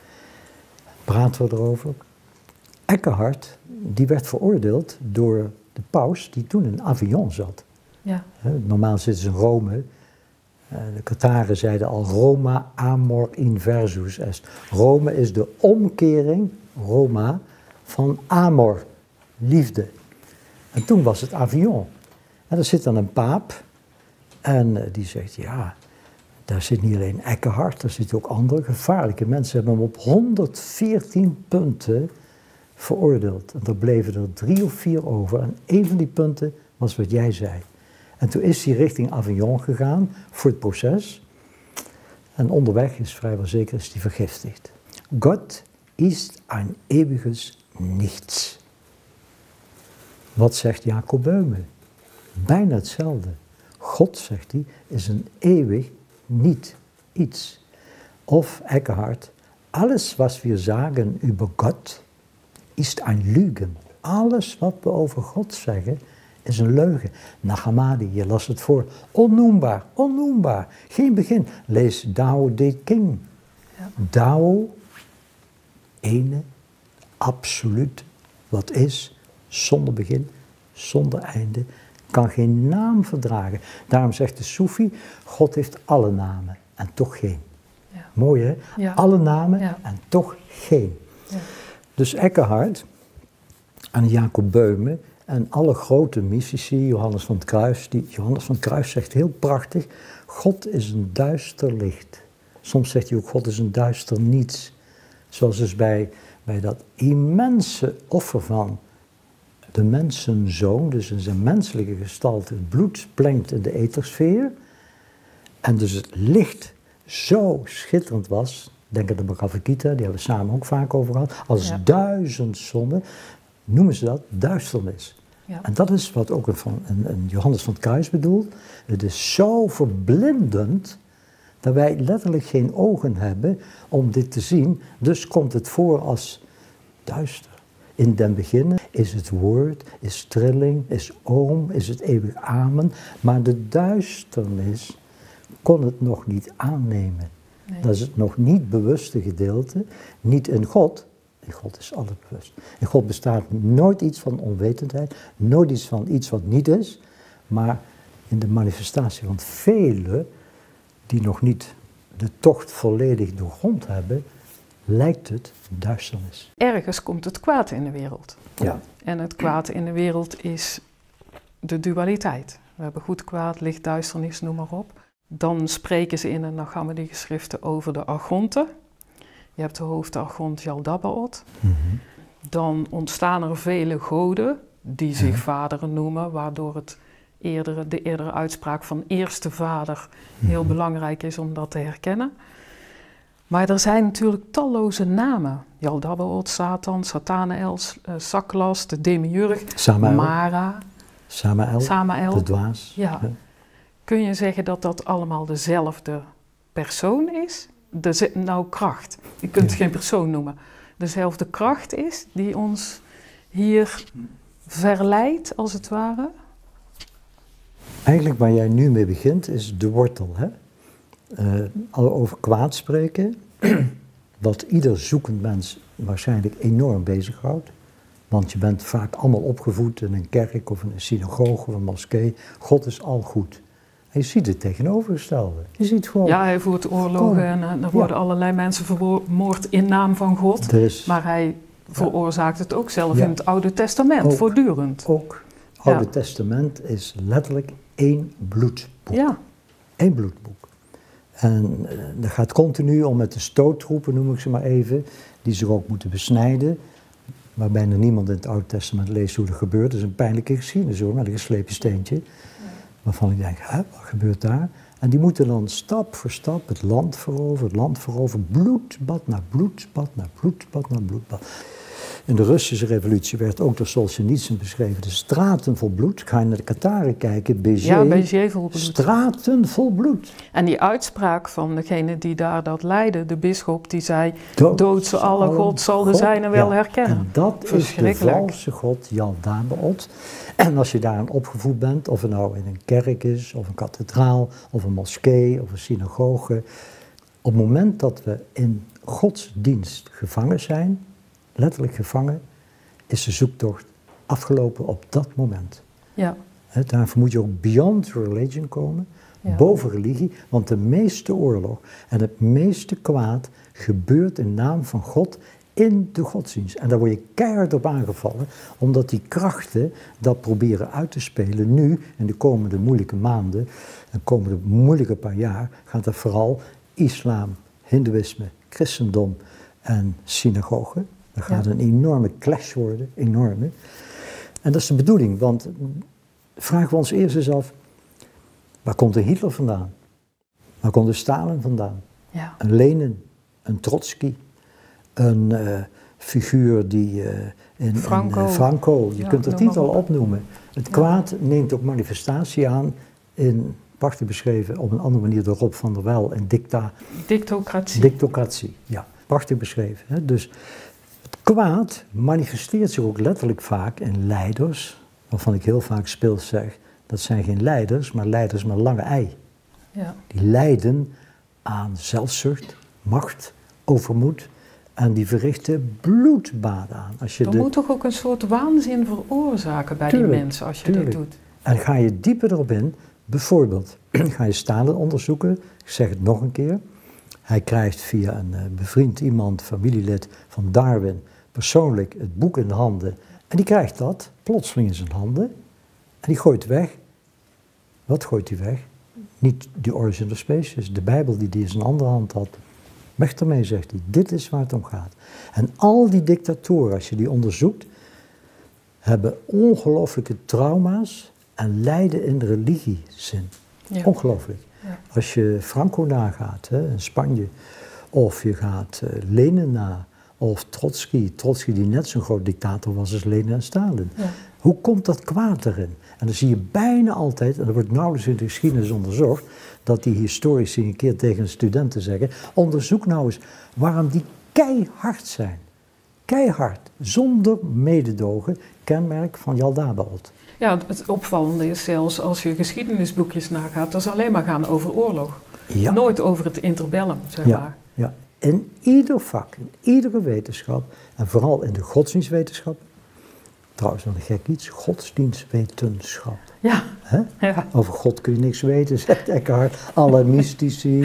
praten we erover. Eckhart, die werd veroordeeld door de paus die toen in Avignon zat. Ja. Normaal zitten ze in Rome. De Kataren zeiden al Roma amor inversus est. Rome is de omkering, Roma, van amor, liefde. En toen was het Avignon. En er zit dan een paap en die zegt, ja, daar zit niet alleen Eckhart, daar zitten ook andere gevaarlijke mensen. Ze hebben hem op honderdveertien punten veroordeeld. En er bleven er drie of vier over. En een van die punten was wat jij zei. En toen is hij richting Avignon gegaan voor het proces. En onderweg is vrijwel zeker is hij vergiftigd. God is een eeuwiges niets. Wat zegt Jacob Böhme? Bijna hetzelfde. God, zegt hij, is een eeuwig niet iets. Of Eckhart, alles wat we zeggen over God is een leugen. Alles wat we over God zeggen is een leugen. Nag Hammadi, je las het voor. Onnoembaar, onnoembaar. Geen begin. Lees Tao Te Ching. Ja. Tao, ene, absoluut, wat is, zonder begin, zonder einde, kan geen naam verdragen. Daarom zegt de Soefi, God heeft alle namen en toch geen. Ja. Mooi hè? Ja. Alle namen ja. en toch geen. Ja. Dus Eckhart en Jacob Böhme en alle grote mystici, Johannes van het Kruis, die, Johannes van het Kruis zegt heel prachtig, God is een duister licht. Soms zegt hij ook, God is een duister niets. Zoals dus bij, bij dat immense offer van de mensenzoon, dus in zijn menselijke gestalte, het bloed splengt in de ethersfeer. En dus het licht zo schitterend was, denk aan de Bhagavad Gita, die hebben we samen ook vaak over gehad, als ja. duizend zonnen, noemen ze dat duisternis. Ja. En dat is wat ook een, een, een Johannes van het Kruis bedoelt. Het is zo verblindend dat wij letterlijk geen ogen hebben om dit te zien. Dus komt het voor als duister. In den beginnen is het woord, is trilling, is oom, is het eeuwig amen. Maar de duisternis kon het nog niet aannemen. Nee. Dat is het nog niet bewuste gedeelte, niet in God. In God is alles bewust. In God bestaat nooit iets van onwetendheid, nooit iets van iets wat niet is, maar in de manifestatie van velen die nog niet de tocht volledig doorgrond hebben, lijkt het duisternis. Ergens komt het kwaad in de wereld. Ja. En het kwaad in de wereld is de dualiteit. We hebben goed, kwaad, licht, duisternis, noem maar op. Dan spreken ze in, en dan gaan we die geschriften over de argonten. Je hebt de hoofdargont Yaldabaoth. Mm-hmm. Dan ontstaan er vele goden die zich Ja. vaderen noemen, waardoor het eerdere, de eerdere uitspraak van eerste vader heel Mm-hmm. belangrijk is om dat te herkennen. Maar er zijn natuurlijk talloze namen. Yaldabaoth, Satan, Satanael, uh, Saklas, de Demiurg, Samael, Mara, Samael, Samael. de dwaas. Ja. Ja. Kun je zeggen dat dat allemaal dezelfde persoon is? De, ze- nou, kracht. Je kunt het Ja. geen persoon noemen. Dezelfde kracht is die ons hier verleidt, als het ware. Eigenlijk waar jij nu mee begint is de wortel. Hè? Uh, al over kwaad spreken, wat ieder zoekend mens waarschijnlijk enorm bezighoudt. Want je bent vaak allemaal opgevoed in een kerk of in een synagoge of een moskee. God is al goed. En je ziet het tegenovergestelde. Je ziet gewoon, Ja, hij voert oorlogen en uh, er worden Ja. allerlei mensen vermoord in naam van God. er is Maar hij veroorzaakt het ook zelf Ja. in het Oude Testament, Ook. voortdurend. ook, het Oude Ja. Testament is letterlijk één bloedboek. Ja, Eén bloedboek. En uh, dat gaat continu om met de stoottroepen, noem ik ze maar even, die zich ook moeten besnijden. Maar bijna niemand in het Oude Testament leest hoe dat gebeurt. Dat is een pijnlijke geschiedenis hoor, met een geslepen steentje. Waarvan ik denk, hè, wat gebeurt daar? En die moeten dan stap voor stap het land veroveren, het land veroveren. Bloedbad na bloedbad na bloedbad na bloedbad. In de Russische revolutie werd ook door Solzhenitsyn beschreven, de straten vol bloed. Ga je naar de Kataren kijken, Béziers, ja bij Zevelbloed. straten vol bloed. En die uitspraak van degene die daar dat leidde, de bisschop, die zei, Dood dood ze alle, God zal de God, zijne wel ja. herkennen. En dat is de Verschrikkelijk. valse god Yaldabaoth. En als je daaraan opgevoed bent, of het nou in een kerk is, of een kathedraal, of een moskee, of een synagoge. Op het moment dat we in Gods dienst gevangen zijn, letterlijk gevangen, is de zoektocht afgelopen op dat moment. Ja, He, daarvoor moet je ook beyond religion komen, ja. boven religie, want de meeste oorlog en het meeste kwaad gebeurt in naam van God in de godsdienst. En daar word je keihard op aangevallen, omdat die krachten dat proberen uit te spelen. Nu, in de komende moeilijke maanden, en komende moeilijke paar jaar, gaat het vooral islam, hindoeïsme, christendom en synagoge. Dat gaat Ja. een enorme clash worden, enorme. En dat is de bedoeling, want vragen we ons eerst eens af, waar komt een Hitler vandaan? Waar komt een Stalin vandaan? Ja. Een Lenin, een Trotsky, een uh, figuur die uh, in Franco. In, uh, Franco, je Ja, kunt het noem maar titel op. opnoemen. Het Ja. kwaad neemt ook manifestatie aan, in, prachtig beschreven op een andere manier door Rob van der Wel, in dicta, Dictocratie. dictocratie. Ja, prachtig beschreven. Hè? Dus het kwaad manifesteert zich ook letterlijk vaak in leiders, waarvan ik heel vaak speels zeg, dat zijn geen leiders, maar leiders met lange ei. Ja. Die lijden aan zelfzucht, macht, overmoed en die verrichten bloedbaden aan. Als je Er de, moet toch ook een soort waanzin veroorzaken bij Tuurlijk, die mensen als je tuurlijk. dit doet. En ga je dieper erop in, bijvoorbeeld ga je Stalin onderzoeken, ik zeg het nog een keer. Hij krijgt via een uh, bevriend iemand, familielid van Darwin, persoonlijk het boek in de handen. En die krijgt dat plotseling in zijn handen en die gooit weg. Wat gooit hij weg? Niet de Origin of Species, de Bijbel die hij in zijn andere hand had. Weg ermee, zegt hij. Dit is waar het om gaat. En al die dictatoren, als je die onderzoekt, hebben ongelooflijke trauma's en lijden in de religiezin. Ja. Ongelooflijk. Ja. Als je Franco nagaat, hè, in Spanje, of je gaat uh, Lenin na, of Trotsky, Trotsky die net zo'n groot dictator was als Lenin en Stalin. Ja. Hoe komt dat kwaad erin? En dan zie je bijna altijd, en dat wordt nauwelijks in de geschiedenis onderzocht, dat die historici een keer tegen studenten zeggen, onderzoek nou eens waarom die keihard zijn. Keihard, zonder mededogen, kenmerk van Yaldabaoth. Ja, het opvallende is zelfs als je geschiedenisboekjes nagaat, dat ze alleen maar gaan over oorlog. Ja. Nooit over het interbellum, zeg Ja, maar. ja. In ieder vak, in iedere wetenschap, en vooral in de godsdienstwetenschap, trouwens nog een gek iets, godsdienstwetenschap. Ja, Hè? ja. Over God kun je niks weten, zegt Eckhart. Alle mystici,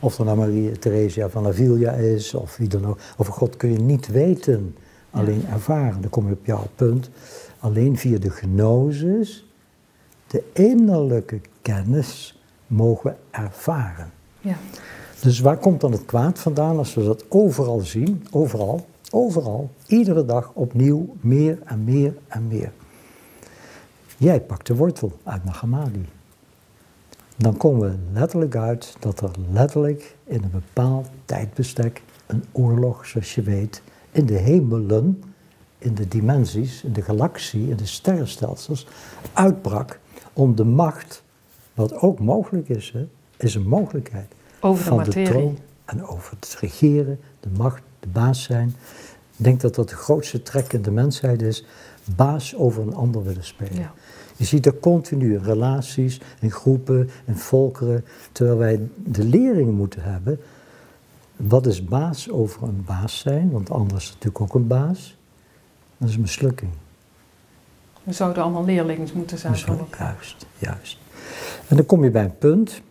Of er nou Maria Theresia van Avila is, of wie dan ook. Over God kun je niet weten, alleen ervaren. Dan kom je op jouw punt. Alleen via de gnosis, de innerlijke kennis, mogen we ervaren. Ja. Dus waar komt dan het kwaad vandaan als we dat overal zien? Overal, overal, iedere dag opnieuw, meer en meer en meer. Jij pakt de wortel uit Nag Hammadi. Dan komen we letterlijk uit dat er letterlijk in een bepaald tijdbestek een oorlog, zoals je weet, in de hemelen, in de dimensies, in de galaxie, in de sterrenstelsels, uitbrak om de macht, wat ook mogelijk is, hè, is een mogelijkheid. Over de van materie. De troon en over het regeren, de macht, de baas zijn. Ik denk dat dat de grootste trek in de mensheid is, baas over een ander willen spelen. Ja. Je ziet er continu in relaties, in groepen, in volkeren, terwijl wij de lering moeten hebben. Wat is baas over een baas zijn? Want anders is natuurlijk ook een baas. Dat is een mislukking. We zouden allemaal leerlingen moeten zijn van elkaar. Juist, juist. En dan kom je bij een punt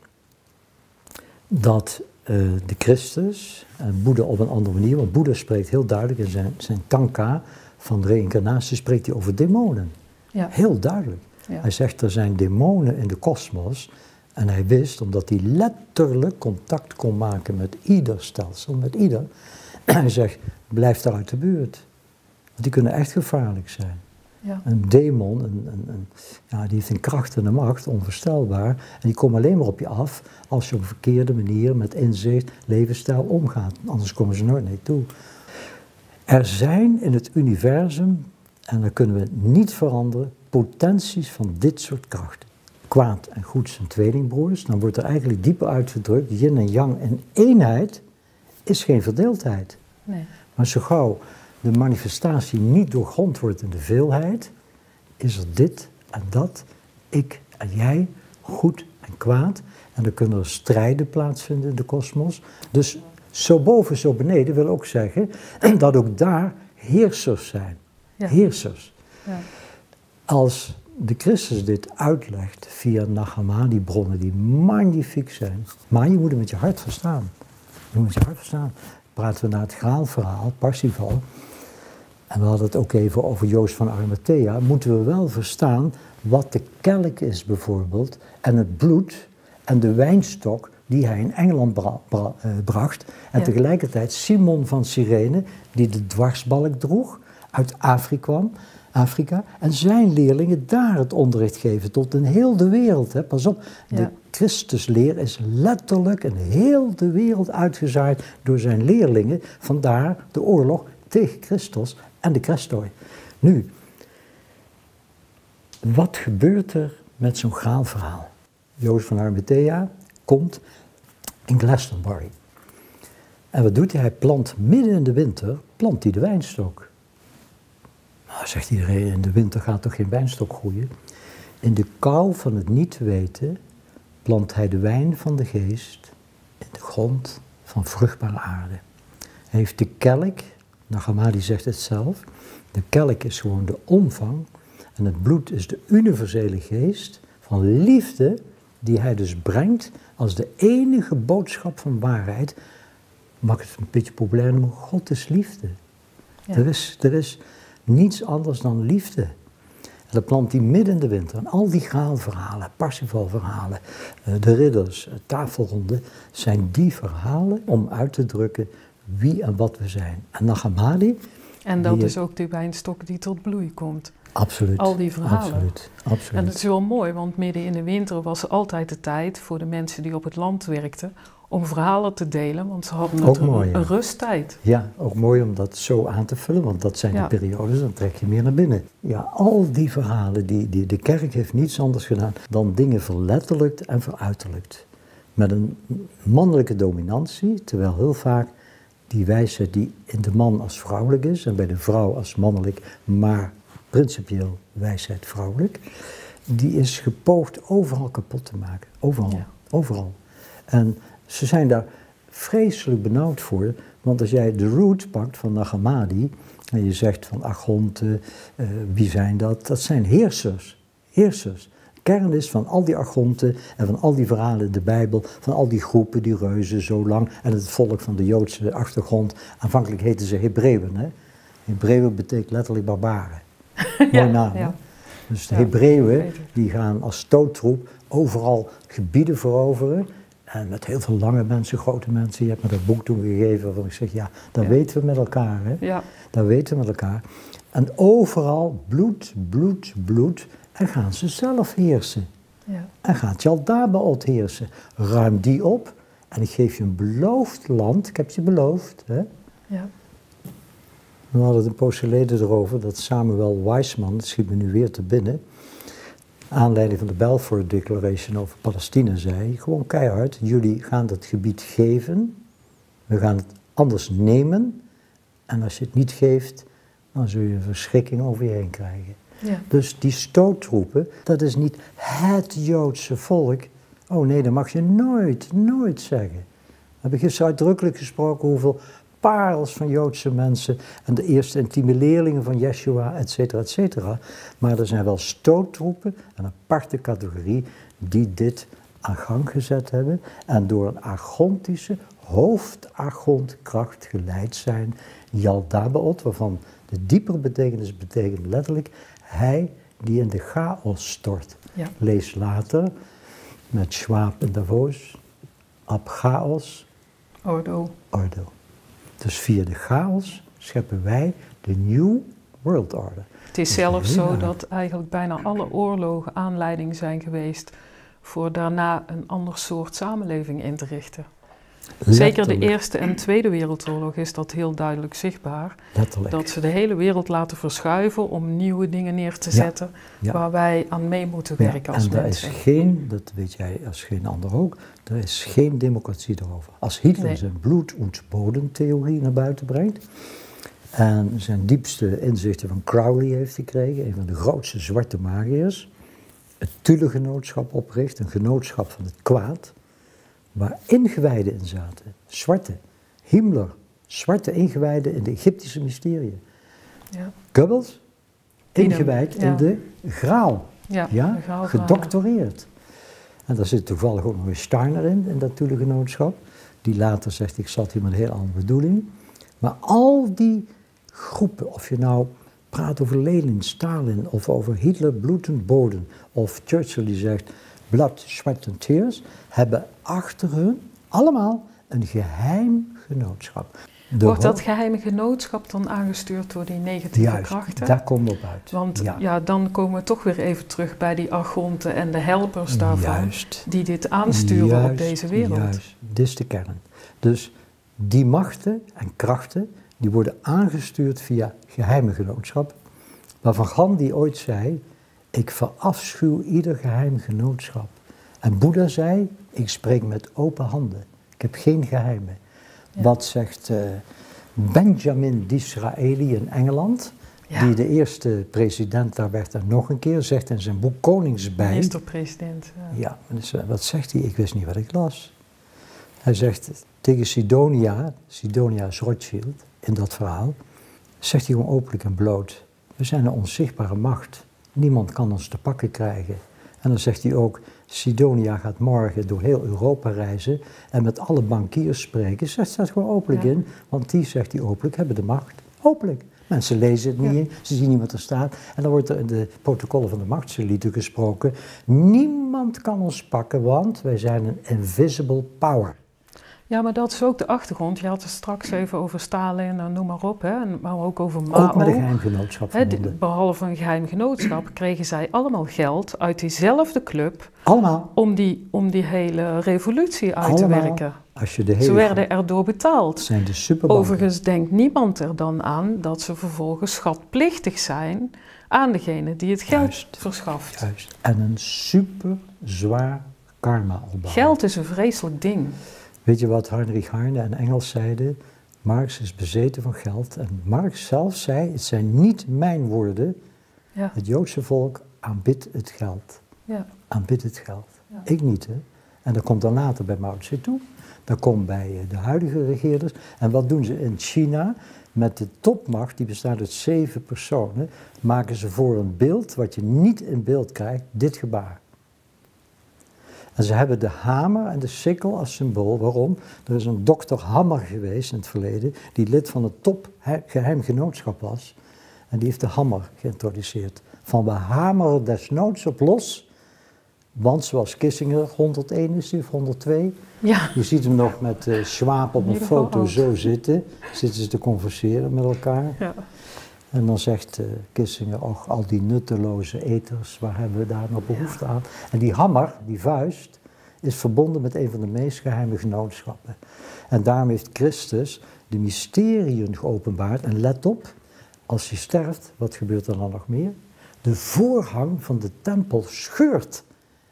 dat uh, de Christus en Boeddha op een andere manier, want Boeddha spreekt heel duidelijk in zijn, zijn tanka van reïncarnatie, spreekt hij over demonen. Ja. Heel duidelijk. Ja. Hij zegt er zijn demonen in de kosmos en hij wist, omdat hij letterlijk contact kon maken met ieder stelsel, met ieder, hij zegt, blijf daar uit de buurt. Want die kunnen echt gevaarlijk zijn. Ja. Een demon, een, een, een, ja, die heeft een kracht en een macht, onvoorstelbaar. En die komen alleen maar op je af als je op een verkeerde manier met inzicht, levensstijl omgaat. Anders komen ze nooit naartoe. Er zijn in het universum, en dat kunnen we niet veranderen, potenties van dit soort krachten. Kwaad en goed zijn tweelingbroers. Dan wordt er eigenlijk dieper uitgedrukt, yin en yang en eenheid is geen verdeeldheid. Nee. Maar zo gauw de manifestatie niet doorgrond wordt in de veelheid, is er dit en dat, ik en jij, goed en kwaad. En dan kunnen er strijden plaatsvinden in de kosmos. Dus zo boven, zo beneden wil ook zeggen dat ook daar heersers zijn. Ja. Heersers. Ja. Als de Christus dit uitlegt via Nag Hammadi bronnen die magnifiek zijn, maar je moet het met je hart verstaan. Je moet je hart verstaan. Praten we naar het Graalverhaal, Parsifal, en we hadden het ook even over Joost van Arimathea, moeten we wel verstaan wat de kelk is bijvoorbeeld, en het bloed en de wijnstok die hij in Engeland bra bra uh, bracht. En ja. Tegelijkertijd Simon van Cyrene, die de dwarsbalk droeg, uit Afrika kwam, Afrika, en zijn leerlingen daar het onderricht geven tot in heel de wereld. Hè. Pas op, de ja. Christusleer is letterlijk in heel de wereld uitgezaaid door zijn leerlingen. Vandaar de oorlog tegen Christus en de Christoi. Nu, wat gebeurt er met zo'n Graalverhaal? Joost van Arimathea komt in Glastonbury. En wat doet hij? Hij plant midden in de winter, plant hij de wijnstok. Nou, zegt iedereen, in de winter gaat toch geen wijnstok groeien? In de kou van het niet weten plant hij de wijn van de geest in de grond van vruchtbare aarde. Hij heeft de kelk, Nag Hammadi zegt het zelf, de kelk is gewoon de omvang en het bloed is de universele geest van liefde die hij dus brengt als de enige boodschap van waarheid. Mag ik het een beetje populair noemen? God is liefde. Ja. Er is, er is niets anders dan liefde. En dat plant hij midden in de winter. En al die Graalverhalen, Parsifal-verhalen, de ridders, tafelronden, zijn die verhalen om uit te drukken wie en wat we zijn. En Nag Hammadi. En dat is ook de wijnstok die tot bloei komt. Absoluut. Al die verhalen. Absoluut, absoluut. En dat is wel mooi, want midden in de winter was altijd de tijd voor de mensen die op het land werkten om verhalen te delen, want ze hadden ook een, mooi, ja. een rusttijd. Ja, ook mooi om dat zo aan te vullen, want dat zijn ja. de periodes, dan trek je meer naar binnen. Ja, al die verhalen, die, die, de kerk heeft niets anders gedaan dan dingen verletterlijkt en veruiterlijkt. Met een mannelijke dominantie, terwijl heel vaak die wijsheid die in de man als vrouwelijk is en bij de vrouw als mannelijk, maar principieel wijsheid vrouwelijk, die is gepoogd overal kapot te maken. Overal, ja. overal. En ze zijn daar vreselijk benauwd voor, want als jij de root pakt van Nag Hammadi en je zegt van Archonten, uh, wie zijn dat? Dat zijn heersers. Heersers. kern is van al die archonten en van al die verhalen in de Bijbel, van al die groepen, die reuzen zo lang en het volk van de Joodse achtergrond. Aanvankelijk heten ze Hebreeën. Hè? Hebreeën betekent letterlijk barbaren. Ja, Mooi naam, ja. hè? Dus de Ja, Hebreeën die gaan als stoottroep overal gebieden veroveren. En met heel veel lange mensen, grote mensen. Je hebt me dat boek toen gegeven waarvan ik zeg, ja, dat Ja. weten we met elkaar. Hè? Ja. Dat weten we met elkaar. En overal bloed, bloed, bloed. En gaan ze zelf heersen. Ja. En gaat Jaldabaoth heersen. Ruim die op. En ik geef je een beloofd land. Ik heb je beloofd. Hè? Ja. We hadden het een poos geleden erover dat Samuel Weisman, dat schiet me nu weer te binnen, aanleiding van de Balfour Declaration over Palestina zei, gewoon keihard, jullie gaan dat gebied geven, we gaan het anders nemen en als je het niet geeft, dan zul je een verschrikking over je heen krijgen. Ja. Dus die stoottroepen, dat is niet het Joodse volk. Oh nee, dat mag je nooit, nooit zeggen. We hebben gisteren uitdrukkelijk gesproken hoeveel parels van Joodse mensen en de eerste intieme leerlingen van Yeshua, et cetera, et cetera. Maar er zijn wel stoottroepen, een aparte categorie, die dit aan gang gezet hebben en door een archontische, hoofdarchontkracht geleid zijn. Jaldabaoth, waarvan de diepere betekenis betekent letterlijk hij die in de chaos stort. Ja. Lees later met Schwab en Davos, ab chaos, Ordo. ordo. Dus via de chaos scheppen wij de New World Order. Het is Dat zelfs heel zo raar. dat eigenlijk bijna alle oorlogen aanleiding zijn geweest voor daarna een ander soort samenleving in te richten. Zeker de Letterlijk. Eerste en Tweede Wereldoorlog is dat heel duidelijk zichtbaar. Letterlijk. Dat ze de hele wereld laten verschuiven om nieuwe dingen neer te Ja, zetten ja. waar wij aan mee moeten Ja, werken als en daar mensen. is geen, dat weet jij als geen ander ook, er is geen democratie erover. Als Hitler Nee. zijn bloed- en bodemtheorie naar buiten brengt en zijn diepste inzichten van Crowley heeft gekregen, een van de grootste zwarte magiërs, het Thule-genootschap opricht, een genootschap van het kwaad, waar ingewijden in zaten, zwarte, Himmler, zwarte ingewijden in de Egyptische mysterieën. Ja, Goebbels, Idem, ingewijd ja. in de graal. ja, Ja, de graalverhalen. gedoctoreerd. En daar zit toevallig ook nog een Steiner in, in dat Thule-genootschap, die later zegt, ik zat hier met een heel andere bedoeling. Maar al die groepen, of je nou praat over Lenin, Stalin, of over Hitler, bloed en bodem, of Churchill die zegt, blood, sweat and tears, hebben achter hun allemaal een geheim genootschap. De Wordt dat ho- geheime genootschap dan aangestuurd door die negatieve Juist, krachten? daar komen we op uit. Want ja, ja. dan komen we toch weer even terug bij die archonten en de helpers daarvan, juist. die dit aansturen Juist, op deze wereld. Juist, dit is de kern. Dus die machten en krachten, die worden aangestuurd via geheime genootschap, waarvan Gandhi ooit zei, ik verafschuw ieder geheim genootschap. En Boeddha zei, ik spreek met open handen, ik heb geen geheimen. Ja. Wat zegt uh, Benjamin Disraeli in Engeland, Ja. die de eerste president daar werd en nog een keer, zegt in zijn boek Koningsbij. Minister-president. Ja. Ja, dus, uh, wat zegt hij? Ik wist niet wat ik las. Hij zegt tegen Sidonia, Sidonia is Rothschild in dat verhaal, zegt hij gewoon openlijk en bloot, we zijn een onzichtbare macht, niemand kan ons te pakken krijgen. En dan zegt hij ook, Sidonia gaat morgen door heel Europa reizen en met alle bankiers spreken. Zegt dat gewoon openlijk Ja. in, want die, zegt hij openlijk, hebben de macht. Openlijk. Mensen lezen het niet Ja. in, ze zien niet wat er staat. En dan wordt er in de protocollen van de machtselite gesproken, niemand kan ons pakken, want wij zijn een invisible power. Ja, maar dat is ook de achtergrond. Je had het straks even over Stalin en noem maar op, hè, en- maar ook over Mao. Ook met een geheimgenootschap Hè, die- verbonden. behalve een geheim genootschap kregen zij allemaal geld uit diezelfde club Allemaal. om die, om die hele revolutie uit Allemaal. te werken. Als je de hele Ze werden erdoor Het betaald. zijn de superbanken. Overigens denkt niemand er dan aan dat ze vervolgens schatplichtig zijn aan degene die het geld Juist. verschaft. Juist. En een super zwaar karma opbouwen. Geld is een vreselijk ding. Weet je wat Heinrich Heine en Engels zeiden? Marx is bezeten van geld. En Marx zelf zei, het zijn niet mijn woorden. Ja, Het Joodse volk aanbidt het geld. ja, Aanbidt het geld. Ja. Ik niet, hè. En dat komt dan later bij Mao Zedong. Dat komt bij eh, de huidige regeerders. En wat doen ze in China? Met de topmacht, die bestaat uit zeven personen, maken ze voor een beeld, wat je niet in beeld krijgt, dit gebaar. En ze hebben de hamer en de sikkel als symbool. Waarom? Er is een dokter Hammer geweest in het verleden, die lid van het top geheim genootschap was. En die heeft de hamer geïntroduceerd. Van we hameren desnoods op los. Want zoals Kissinger, honderdéén is hij of honderdtwee. Ja. Je ziet hem nog met uh, Schwab op een foto zo zitten. Zitten ze te converseren met elkaar. Ja. En dan zegt uh, Kissinger, och, al die nutteloze eters, waar hebben we daar nog behoefte aan? En die hammer, die vuist, is verbonden met een van de meest geheime genootschappen. En daarom heeft Christus de mysteriën geopenbaard. En let op, als hij sterft, wat gebeurt er dan nog meer? De voorhang van de tempel scheurt.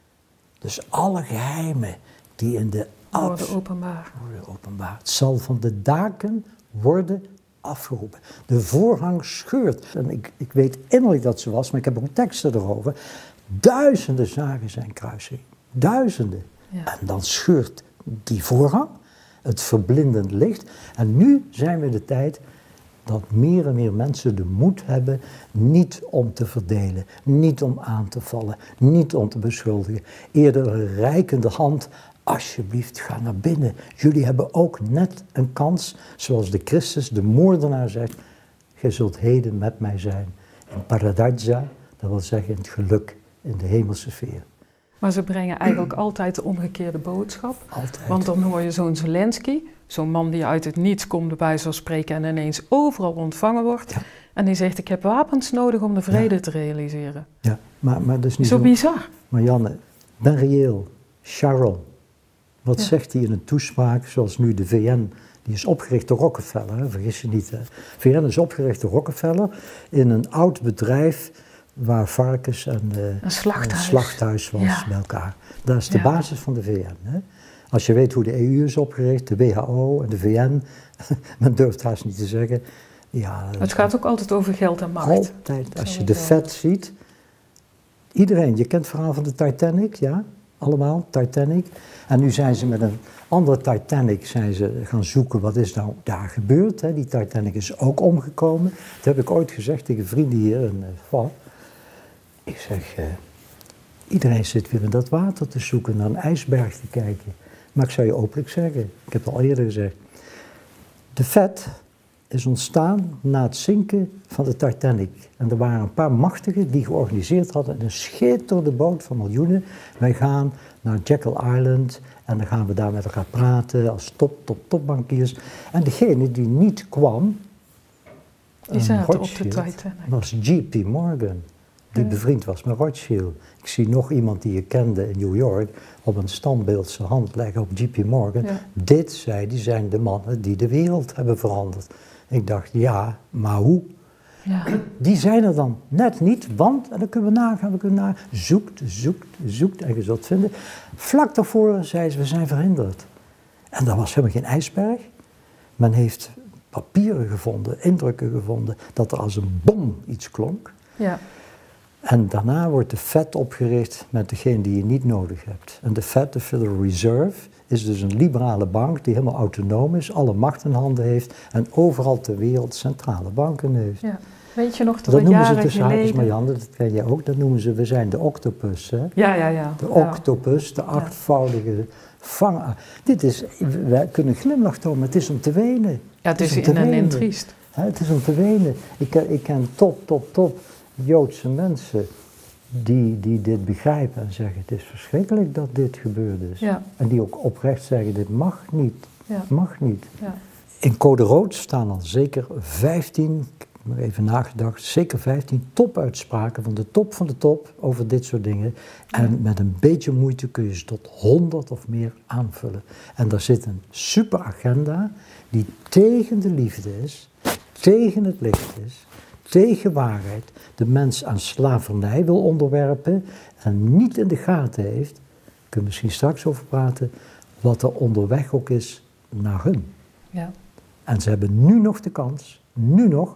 Dus alle geheimen die in de worden openbaar. worden openbaar. Het zal van de daken worden afgeroepen. De voorhang scheurt. En ik, ik weet innerlijk dat ze was, maar ik heb ook teksten erover. Duizenden zagen zijn kruising. Duizenden. Ja. En dan scheurt die voorhang, het verblindend licht. En nu zijn we in de tijd dat meer en meer mensen de moed hebben niet om te verdelen, niet om aan te vallen, niet om te beschuldigen. Eerder een reikende hand, alsjeblieft ga naar binnen. Jullie hebben ook net een kans, zoals de Christus, de moordenaar zegt, gij zult heden met mij zijn in paradijsa, dat wil zeggen in het geluk, in de hemelse sfeer. Maar ze brengen eigenlijk altijd de omgekeerde boodschap. Altijd. Want dan hoor je zo'n Zelensky, zo'n man die uit het niets komt, bij wijze van spreken, en ineens overal ontvangen wordt. Ja. En die zegt, ik heb wapens nodig om de vrede ja. te realiseren. Ja, maar, maar dat is niet zo, zo bizar. Maar Janne, Ben Reëel, Sharon, wat ja. zegt hij in een toespraak, zoals nu de V N, die is opgericht door Rockefeller, hè, vergis je niet. Hè. V N is opgericht door Rockefeller in een oud bedrijf waar varkens en uh, een slachthuis, een slachthuis was ja. bij elkaar. Dat is de ja. basis van de V N. Hè. Als je weet hoe de E U is opgericht, de W H O en de V N, men durft haast niet te zeggen. Ja, het gaat ook altijd over geld en macht. Altijd. Als je de Fed ziet, iedereen, je kent het verhaal van de Titanic, ja? Allemaal, Titanic. En nu zijn ze met een andere Titanic zijn ze gaan zoeken, wat is nou daar gebeurd. Hè? Die Titanic is ook omgekomen. Dat heb ik ooit gezegd tegen vrienden hier in uh, Ik zeg, uh, iedereen zit weer in dat water te zoeken, naar een ijsberg te kijken. Maar ik zou je openlijk zeggen, ik heb het al eerder gezegd. De Fed is ontstaan na het zinken van de Titanic. En er waren een paar machtigen die georganiseerd hadden een schitterde boot van miljoenen. Wij gaan naar Jekyll Island en dan gaan we daar met elkaar praten als top, top, topbankiers. En degene die niet kwam, die zaten op de Titanic, was J P Morgan. Die ja. bevriend was met Rothschild. Ik zie nog iemand die je kende in New York op een standbeeld zijn hand leggen op J P Morgan. Ja. Dit, zei die, zijn de mannen die de wereld hebben veranderd. Ik dacht, ja, maar hoe? Ja. Die zijn er dan net niet, want, en dan kunnen we nagaan, we kunnen nagaan, zoekt, zoekt, zoekt en je zult vinden. Vlak daarvoor zei ze, we zijn verhinderd. En dat was helemaal geen ijsberg. Men heeft papieren gevonden, indrukken gevonden, dat er als een bom iets klonk. Ja. En daarna wordt de Fed opgericht met degene die je niet nodig hebt. En de Fed, de Federal Reserve, is dus een liberale bank die helemaal autonoom is, alle macht in handen heeft en overal ter wereld centrale banken heeft. Ja. Weet je nog dat, dat noemen jaren ze tussen haakjes, geleden... Marianne, dat ken jij ook, dat noemen ze, we zijn de octopus. Hè? Ja, ja, ja. De octopus, de achtvoudige vanger. Dit is, wij kunnen glimlach tonen, maar het is om te wenen. Ja, het is, het is in en triest. Het is om te wenen. Ik, ik ken top, top, top Joodse mensen die, die dit begrijpen en zeggen, het is verschrikkelijk dat dit gebeurd is. Ja. En die ook oprecht zeggen, dit mag niet, ja. mag niet. Ja. In Code Rood staan al zeker vijftien, ik heb er even nagedacht, zeker vijftien topuitspraken van de top van de top over dit soort dingen. En ja. met een beetje moeite kun je ze tot honderd of meer aanvullen. En daar zit een super agenda die tegen de liefde is, tegen het licht is, tegen waarheid, de mens aan slavernij wil onderwerpen en niet in de gaten heeft, daar kunnen we misschien straks over praten, wat er onderweg ook is naar hun. Ja. En ze hebben nu nog de kans, nu nog,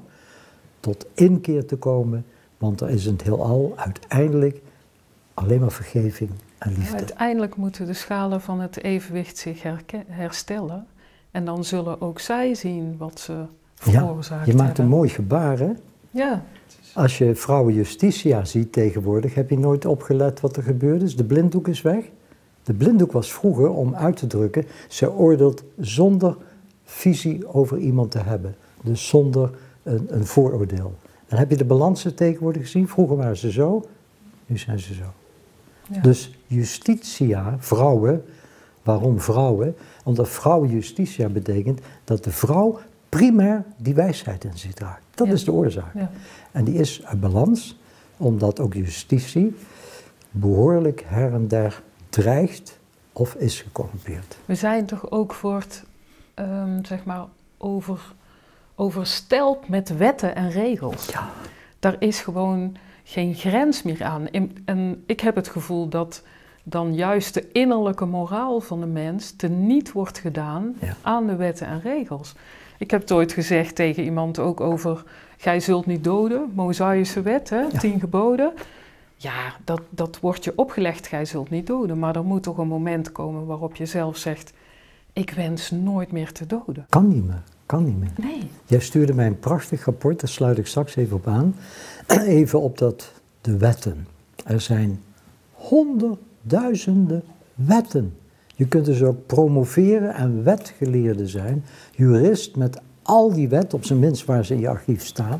tot inkeer te komen, want er is in het heelal uiteindelijk alleen maar vergeving en liefde. Uiteindelijk moeten de schalen van het evenwicht zich herstellen en dan zullen ook zij zien wat ze veroorzaakt hebben. Ja, je maakt een mooi gebaar, hè? Ja. Als je vrouwen Justitia ziet tegenwoordig, heb je nooit opgelet wat er gebeurd is? De blinddoek is weg. De blinddoek was vroeger om uit te drukken, zij oordeelt zonder visie over iemand te hebben. Dus zonder een, een vooroordeel. En heb je de balansen tegenwoordig gezien? Vroeger waren ze zo, nu zijn ze zo. Ja. Dus justitia, vrouwen, waarom vrouwen? Omdat vrouwen justitia betekent dat de vrouw primair die wijsheid in zich draagt. Dat ja. is de oorzaak. Ja. En die is uit balans, omdat ook justitie behoorlijk her en der dreigt of is gecorrumpeerd. We zijn toch ook voor het, um, zeg maar, over, oversteld met wetten en regels. Ja. Daar is gewoon geen grens meer aan. En ik heb het gevoel dat dan juist de innerlijke moraal van de mens teniet wordt gedaan ja. aan de wetten en regels. Ik heb het ooit gezegd tegen iemand ook over, gij zult niet doden, Mosaïsche wet, hè, ja. tien geboden. Ja, dat, dat wordt je opgelegd, gij zult niet doden. Maar er moet toch een moment komen waarop je zelf zegt, ik wens nooit meer te doden. Kan niet meer, kan niet meer. Nee. Jij stuurde mij een prachtig rapport, daar sluit ik straks even op aan. Even op dat, de wetten. Er zijn honderdduizenden wetten. Je kunt dus ook promoveren en wetgeleerde zijn, jurist met al die wetten, op zijn minst waar ze in je archief staan.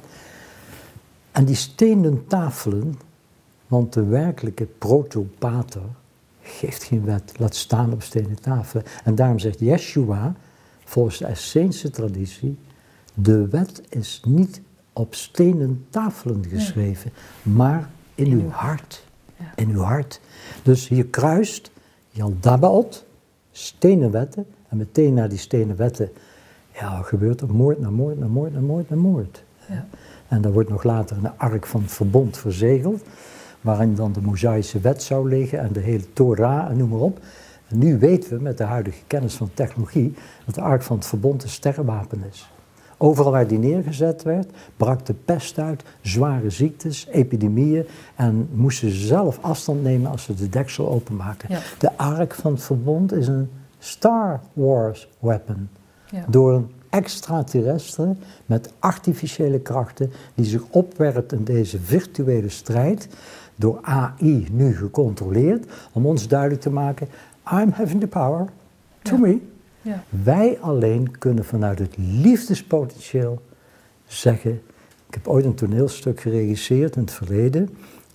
En die stenen tafelen, want de werkelijke protopater geeft geen wet, laat staan op stenen tafelen. En daarom zegt Yeshua, volgens de Esseense traditie, de wet is niet op stenen tafelen geschreven, nee. maar in, in uw hart. Ja. In uw hart. Dus hier kruist Jan Dabaot, stenen wetten, en meteen na die stenen wetten, ja, gebeurt er moord na moord na moord na moord na moord. Ja. En daar wordt nog later een ark van het verbond verzegeld, waarin dan de Mosaïsche wet zou liggen en de hele Torah en noem maar op. En nu weten we met de huidige kennis van technologie dat de ark van het verbond een sterrenwapen is. Overal waar die neergezet werd, brak de pest uit, zware ziektes, epidemieën en moesten ze zelf afstand nemen als ze de deksel openmaken. Ja. De ark van het verbond is een Star Wars weapon. Ja. Door een extraterrestre met artificiële krachten die zich opwerpt in deze virtuele strijd, door A I nu gecontroleerd, om ons duidelijk te maken, I'm having the power, to ja. me. Ja. Wij alleen kunnen vanuit het liefdespotentieel zeggen, ik heb ooit een toneelstuk geregisseerd in het verleden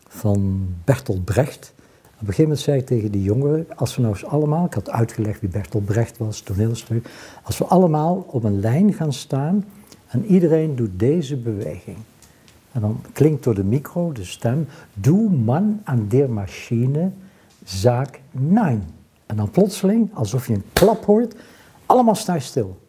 van Bertolt Brecht. Op een gegeven moment zei ik tegen die jongeren, als we nou eens allemaal, ik had uitgelegd wie Bertolt Brecht was, toneelstuk, als we allemaal op een lijn gaan staan en iedereen doet deze beweging. En dan klinkt door de micro, de stem, du man an der Maschine, sag nein. En dan plotseling, alsof je een klap hoort, allemaal sta je stil.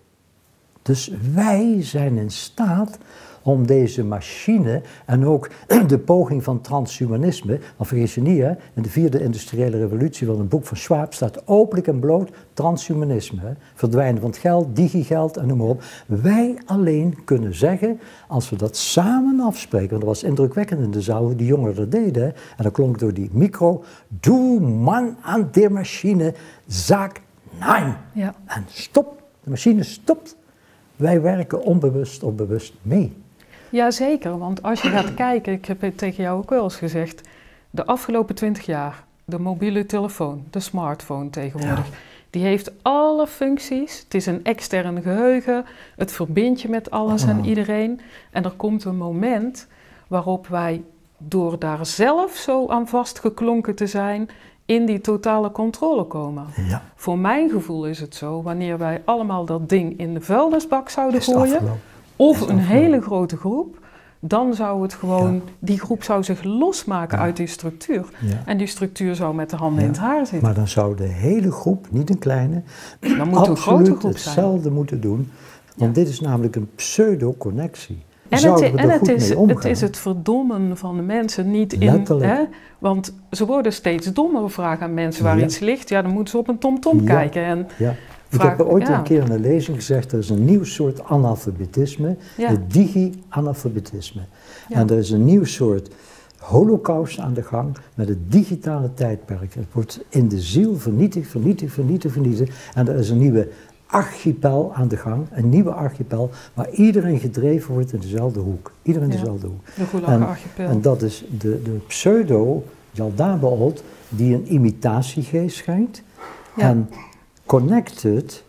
Dus wij zijn in staat om deze machine en ook de poging van transhumanisme, want vergis je niet, hè, in de vierde industriële revolutie van een boek van Schwab staat openlijk en bloot transhumanisme. Hè, verdwijnen van het geld, digigeld en noem maar op. Wij alleen kunnen zeggen, als we dat samen afspreken, want dat was indrukwekkend in de zaal hoe die jongeren dat deden, hè, en dat klonk door die micro, du man an der Maschine, sag nein. Ja. En stop, de machine stopt. Wij werken onbewust of bewust mee. Jazeker, want als je gaat kijken, ik heb het tegen jou ook wel eens gezegd, de afgelopen twintig jaar, de mobiele telefoon, de smartphone tegenwoordig, ja. die heeft alle functies. Het is een extern geheugen, het verbindt je met alles oh. en iedereen. En er komt een moment waarop wij, door daar zelf zo aan vastgeklonken te zijn, in die totale controle komen. Ja. Voor mijn gevoel is het zo, wanneer wij allemaal dat ding in de vuilnisbak zouden gooien, of een hele grote groep, dan zou het gewoon, ja. die groep zou zich losmaken ja. uit die structuur. Ja. En die structuur zou met de handen ja. in het haar zitten. Maar dan zou de hele groep, niet een kleine, dan moet een grote groep hetzelfde zijn. moeten doen. Want ja. dit is namelijk een pseudo-connectie. En, het, en het, is, het is het verdommen van de mensen niet in... Hè, want ze worden steeds dommer, vragen aan mensen waar ja. iets ligt. Ja, dan moeten ze op een tomtom ja. kijken. En ja. vragen, ik heb ooit ja. een keer in een lezing gezegd, er is een nieuw soort analfabetisme, ja. het digi-analfabetisme. Ja. En er is een nieuw soort holocaust aan de gang met het digitale tijdperk. Het wordt in de ziel vernietigd, vernietigd, vernietigd, vernietigd. En er is een nieuwe archipel aan de gang, een nieuwe archipel, waar iedereen gedreven wordt in dezelfde hoek. Iedereen in ja, dezelfde hoek. De Gulag-archipel. En, en dat is de, de pseudo Jalda Beold, die een imitatiegeest schenkt. Ja. En connected,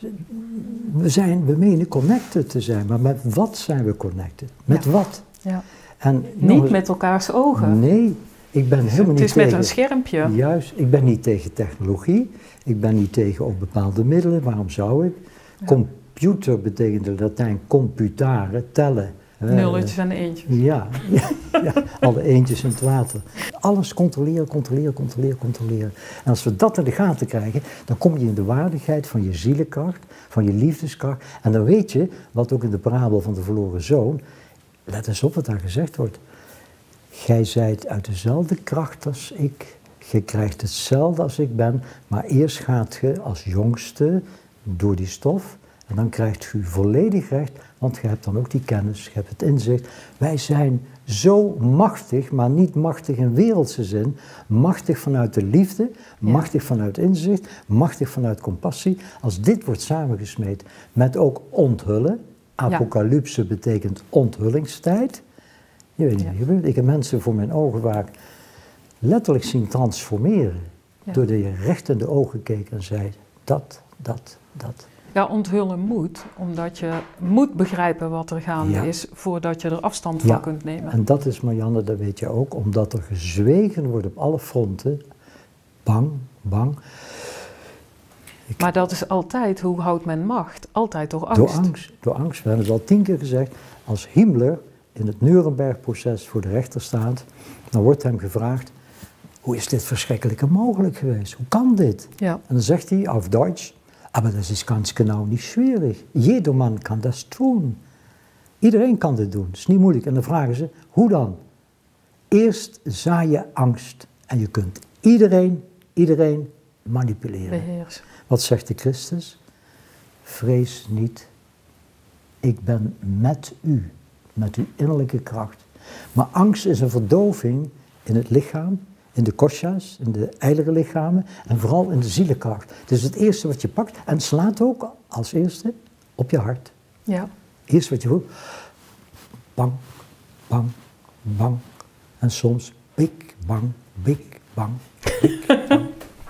we, zijn, we menen connected te zijn, maar met wat zijn we connected? Met Ja. wat? Ja. En Niet eens, met elkaars ogen. Nee, ik ben helemaal Het niet is met tegen... een schermpje. Juist, ik ben niet tegen technologie, ik ben niet tegen ook bepaalde middelen, waarom zou ik? Ja. Computer betekent in Latijn computare, tellen. hè, Nulletjes en eentjes. Ja, ja, ja, alle eentjes in het water. Alles controleren, controleren, controleren, controleren. En als we dat in de gaten krijgen, dan kom je in de waardigheid van je zielenkracht, van je liefdeskracht. En dan weet je, wat ook in de parabel van de verloren zoon, let eens op wat daar gezegd wordt. Gij zijt uit dezelfde kracht als ik, je krijgt hetzelfde als ik ben, maar eerst gaat je als jongste door die stof en dan krijgt u volledig recht, want je hebt dan ook die kennis, je hebt het inzicht. Wij zijn zo machtig, maar niet machtig in wereldse zin, machtig vanuit de liefde, Ja. machtig vanuit inzicht, machtig vanuit compassie. Als dit wordt samengesmeed met ook onthullen, apocalypse betekent onthullingstijd. Je weet niet Ja. wat er gebeurt. Ik heb mensen voor mijn ogen vaak letterlijk zien transformeren. Ja. Doordat je recht in de ogen keek en zei, dat, dat, dat. Ja, onthullen moet, omdat je moet begrijpen wat er gaande Ja. is, voordat je er afstand Ja. van kunt nemen. En dat is, Marianne, dat weet je ook, omdat er gezwegen wordt op alle fronten. Bang, bang. Ik- Maar dat is altijd, hoe houdt men macht? Altijd door angst. Door angst. Door angst. We hebben het al tien keer gezegd. Als Himmler in het Nuremberg-proces voor de rechter staat, dan wordt hem gevraagd, hoe is dit verschrikkelijke mogelijk geweest? Hoe kan dit? Ja. En dan zegt hij, auf Deutsch, aber das ist ganz genau nicht schwierig. Jedermann kann das tun. Iedereen kan dit doen, het is niet moeilijk. En dan vragen ze, hoe dan? Eerst zaai je angst en je kunt iedereen, iedereen manipuleren. Beheers. Wat zegt de Christus? Vrees niet, ik ben met u, met uw innerlijke kracht. Maar angst is een verdoving in het lichaam, in de koshas, in de ijlere lichamen en vooral in de zielenkracht. Het is het eerste wat je pakt en het slaat ook als eerste op je hart. Ja. Eerst wat je voelt, bang, bang, bang. En soms big, bang, big, bang, big, bang.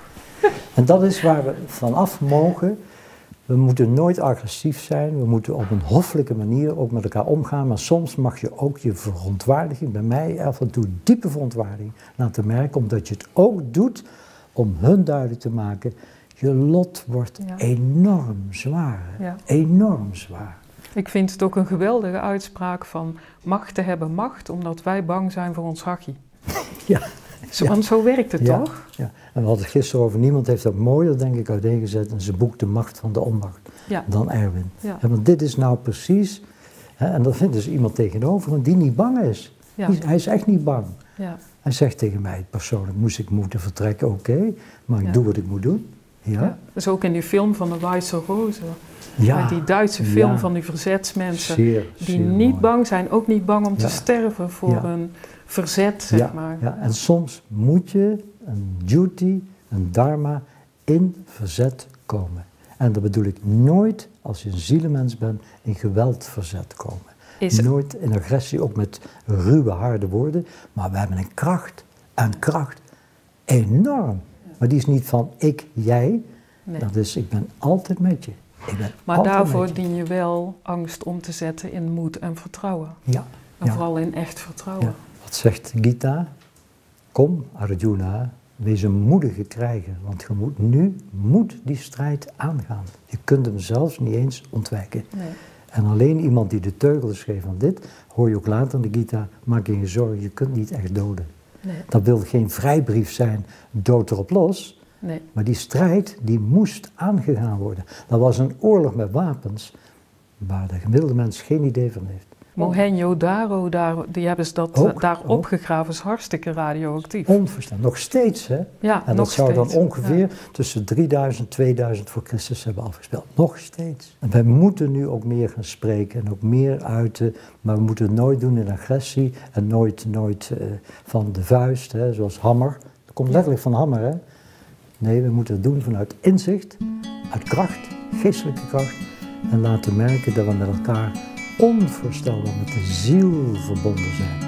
En dat is waar we vanaf mogen. We moeten nooit agressief zijn, we moeten op een hoffelijke manier ook met elkaar omgaan, maar soms mag je ook je verontwaardiging, bij mij af en toe diepe verontwaardiging, laten merken, omdat je het ook doet om hun duidelijk te maken, je lot wordt Ja. enorm zwaar, Ja. enorm zwaar. Ik vind het ook een geweldige uitspraak van machten hebben macht, omdat wij bang zijn voor ons hachie. Ja. Zo, Ja. Want zo werkt het Ja. toch? Ja. En we hadden het gisteren over, niemand heeft dat mooier, denk ik, uiteengezet in zijn boek De Macht van de Onmacht Ja. dan Erwin. Ja. Ja, want dit is nou precies, hè, en dan vindt dus iemand tegenover hem die niet bang is. Ja. Die is- hij is echt niet bang. Ja. Hij zegt tegen mij, persoonlijk moest ik moeten vertrekken, oké, maar ik Ja. doe wat ik moet doen. Ja, Ja. Dat is ook in die film van de Weiße Rose. ja. Met die Duitse film Ja. van die verzetsmensen. Zeer, Die zeer niet mooi. bang zijn, ook niet bang om Ja. te sterven voor Ja. een verzet, zeg ja, maar. ja, en soms moet je een duty, een dharma, in verzet komen. En dat bedoel ik nooit, als je een zielenmens bent, in geweld verzet komen. Is, Nooit in agressie, ook met ruwe, harde woorden. Maar we hebben een kracht, een kracht, enorm. Maar die is niet van ik, jij. nee. Dat is, ik ben altijd met je. Ik ben Maar altijd daarvoor met je. dien je wel angst om te zetten in moed en vertrouwen. Ja, En ja. vooral in echt vertrouwen. Ja. Wat zegt Gita? Kom, Arjuna, wees een moedige krijger, want je moet nu moet die strijd aangaan. Je kunt hem zelfs niet eens ontwijken. Nee. En alleen iemand die de teugels geeft van dit, hoor je ook later in de Gita, maak je geen zorgen, je kunt niet echt doden. Nee. Dat wil geen vrijbrief zijn, dood erop los, Nee. maar die strijd die moest aangegaan worden. Dat was een oorlog met wapens, waar de gemiddelde mens geen idee van heeft. Mohenjo-Daro, daar, die hebben ze dat Ook, eh, daar ook. opgegraven, is hartstikke radioactief. Onverstand, nog steeds hè. Ja, En nog dat zou steeds. dan ongeveer tussen drieduizend en tweeduizend voor Christus hebben afgespeeld. Nog steeds. En wij moeten nu ook meer gaan spreken en ook meer uiten. Maar we moeten het nooit doen in agressie en nooit, nooit uh, van de vuist, hè, zoals hammer. Dat komt letterlijk van hammer, hè. Nee, we moeten het doen vanuit inzicht, uit kracht, geestelijke kracht. En laten merken dat we met elkaar onvoorstelbaar met de ziel verbonden zijn.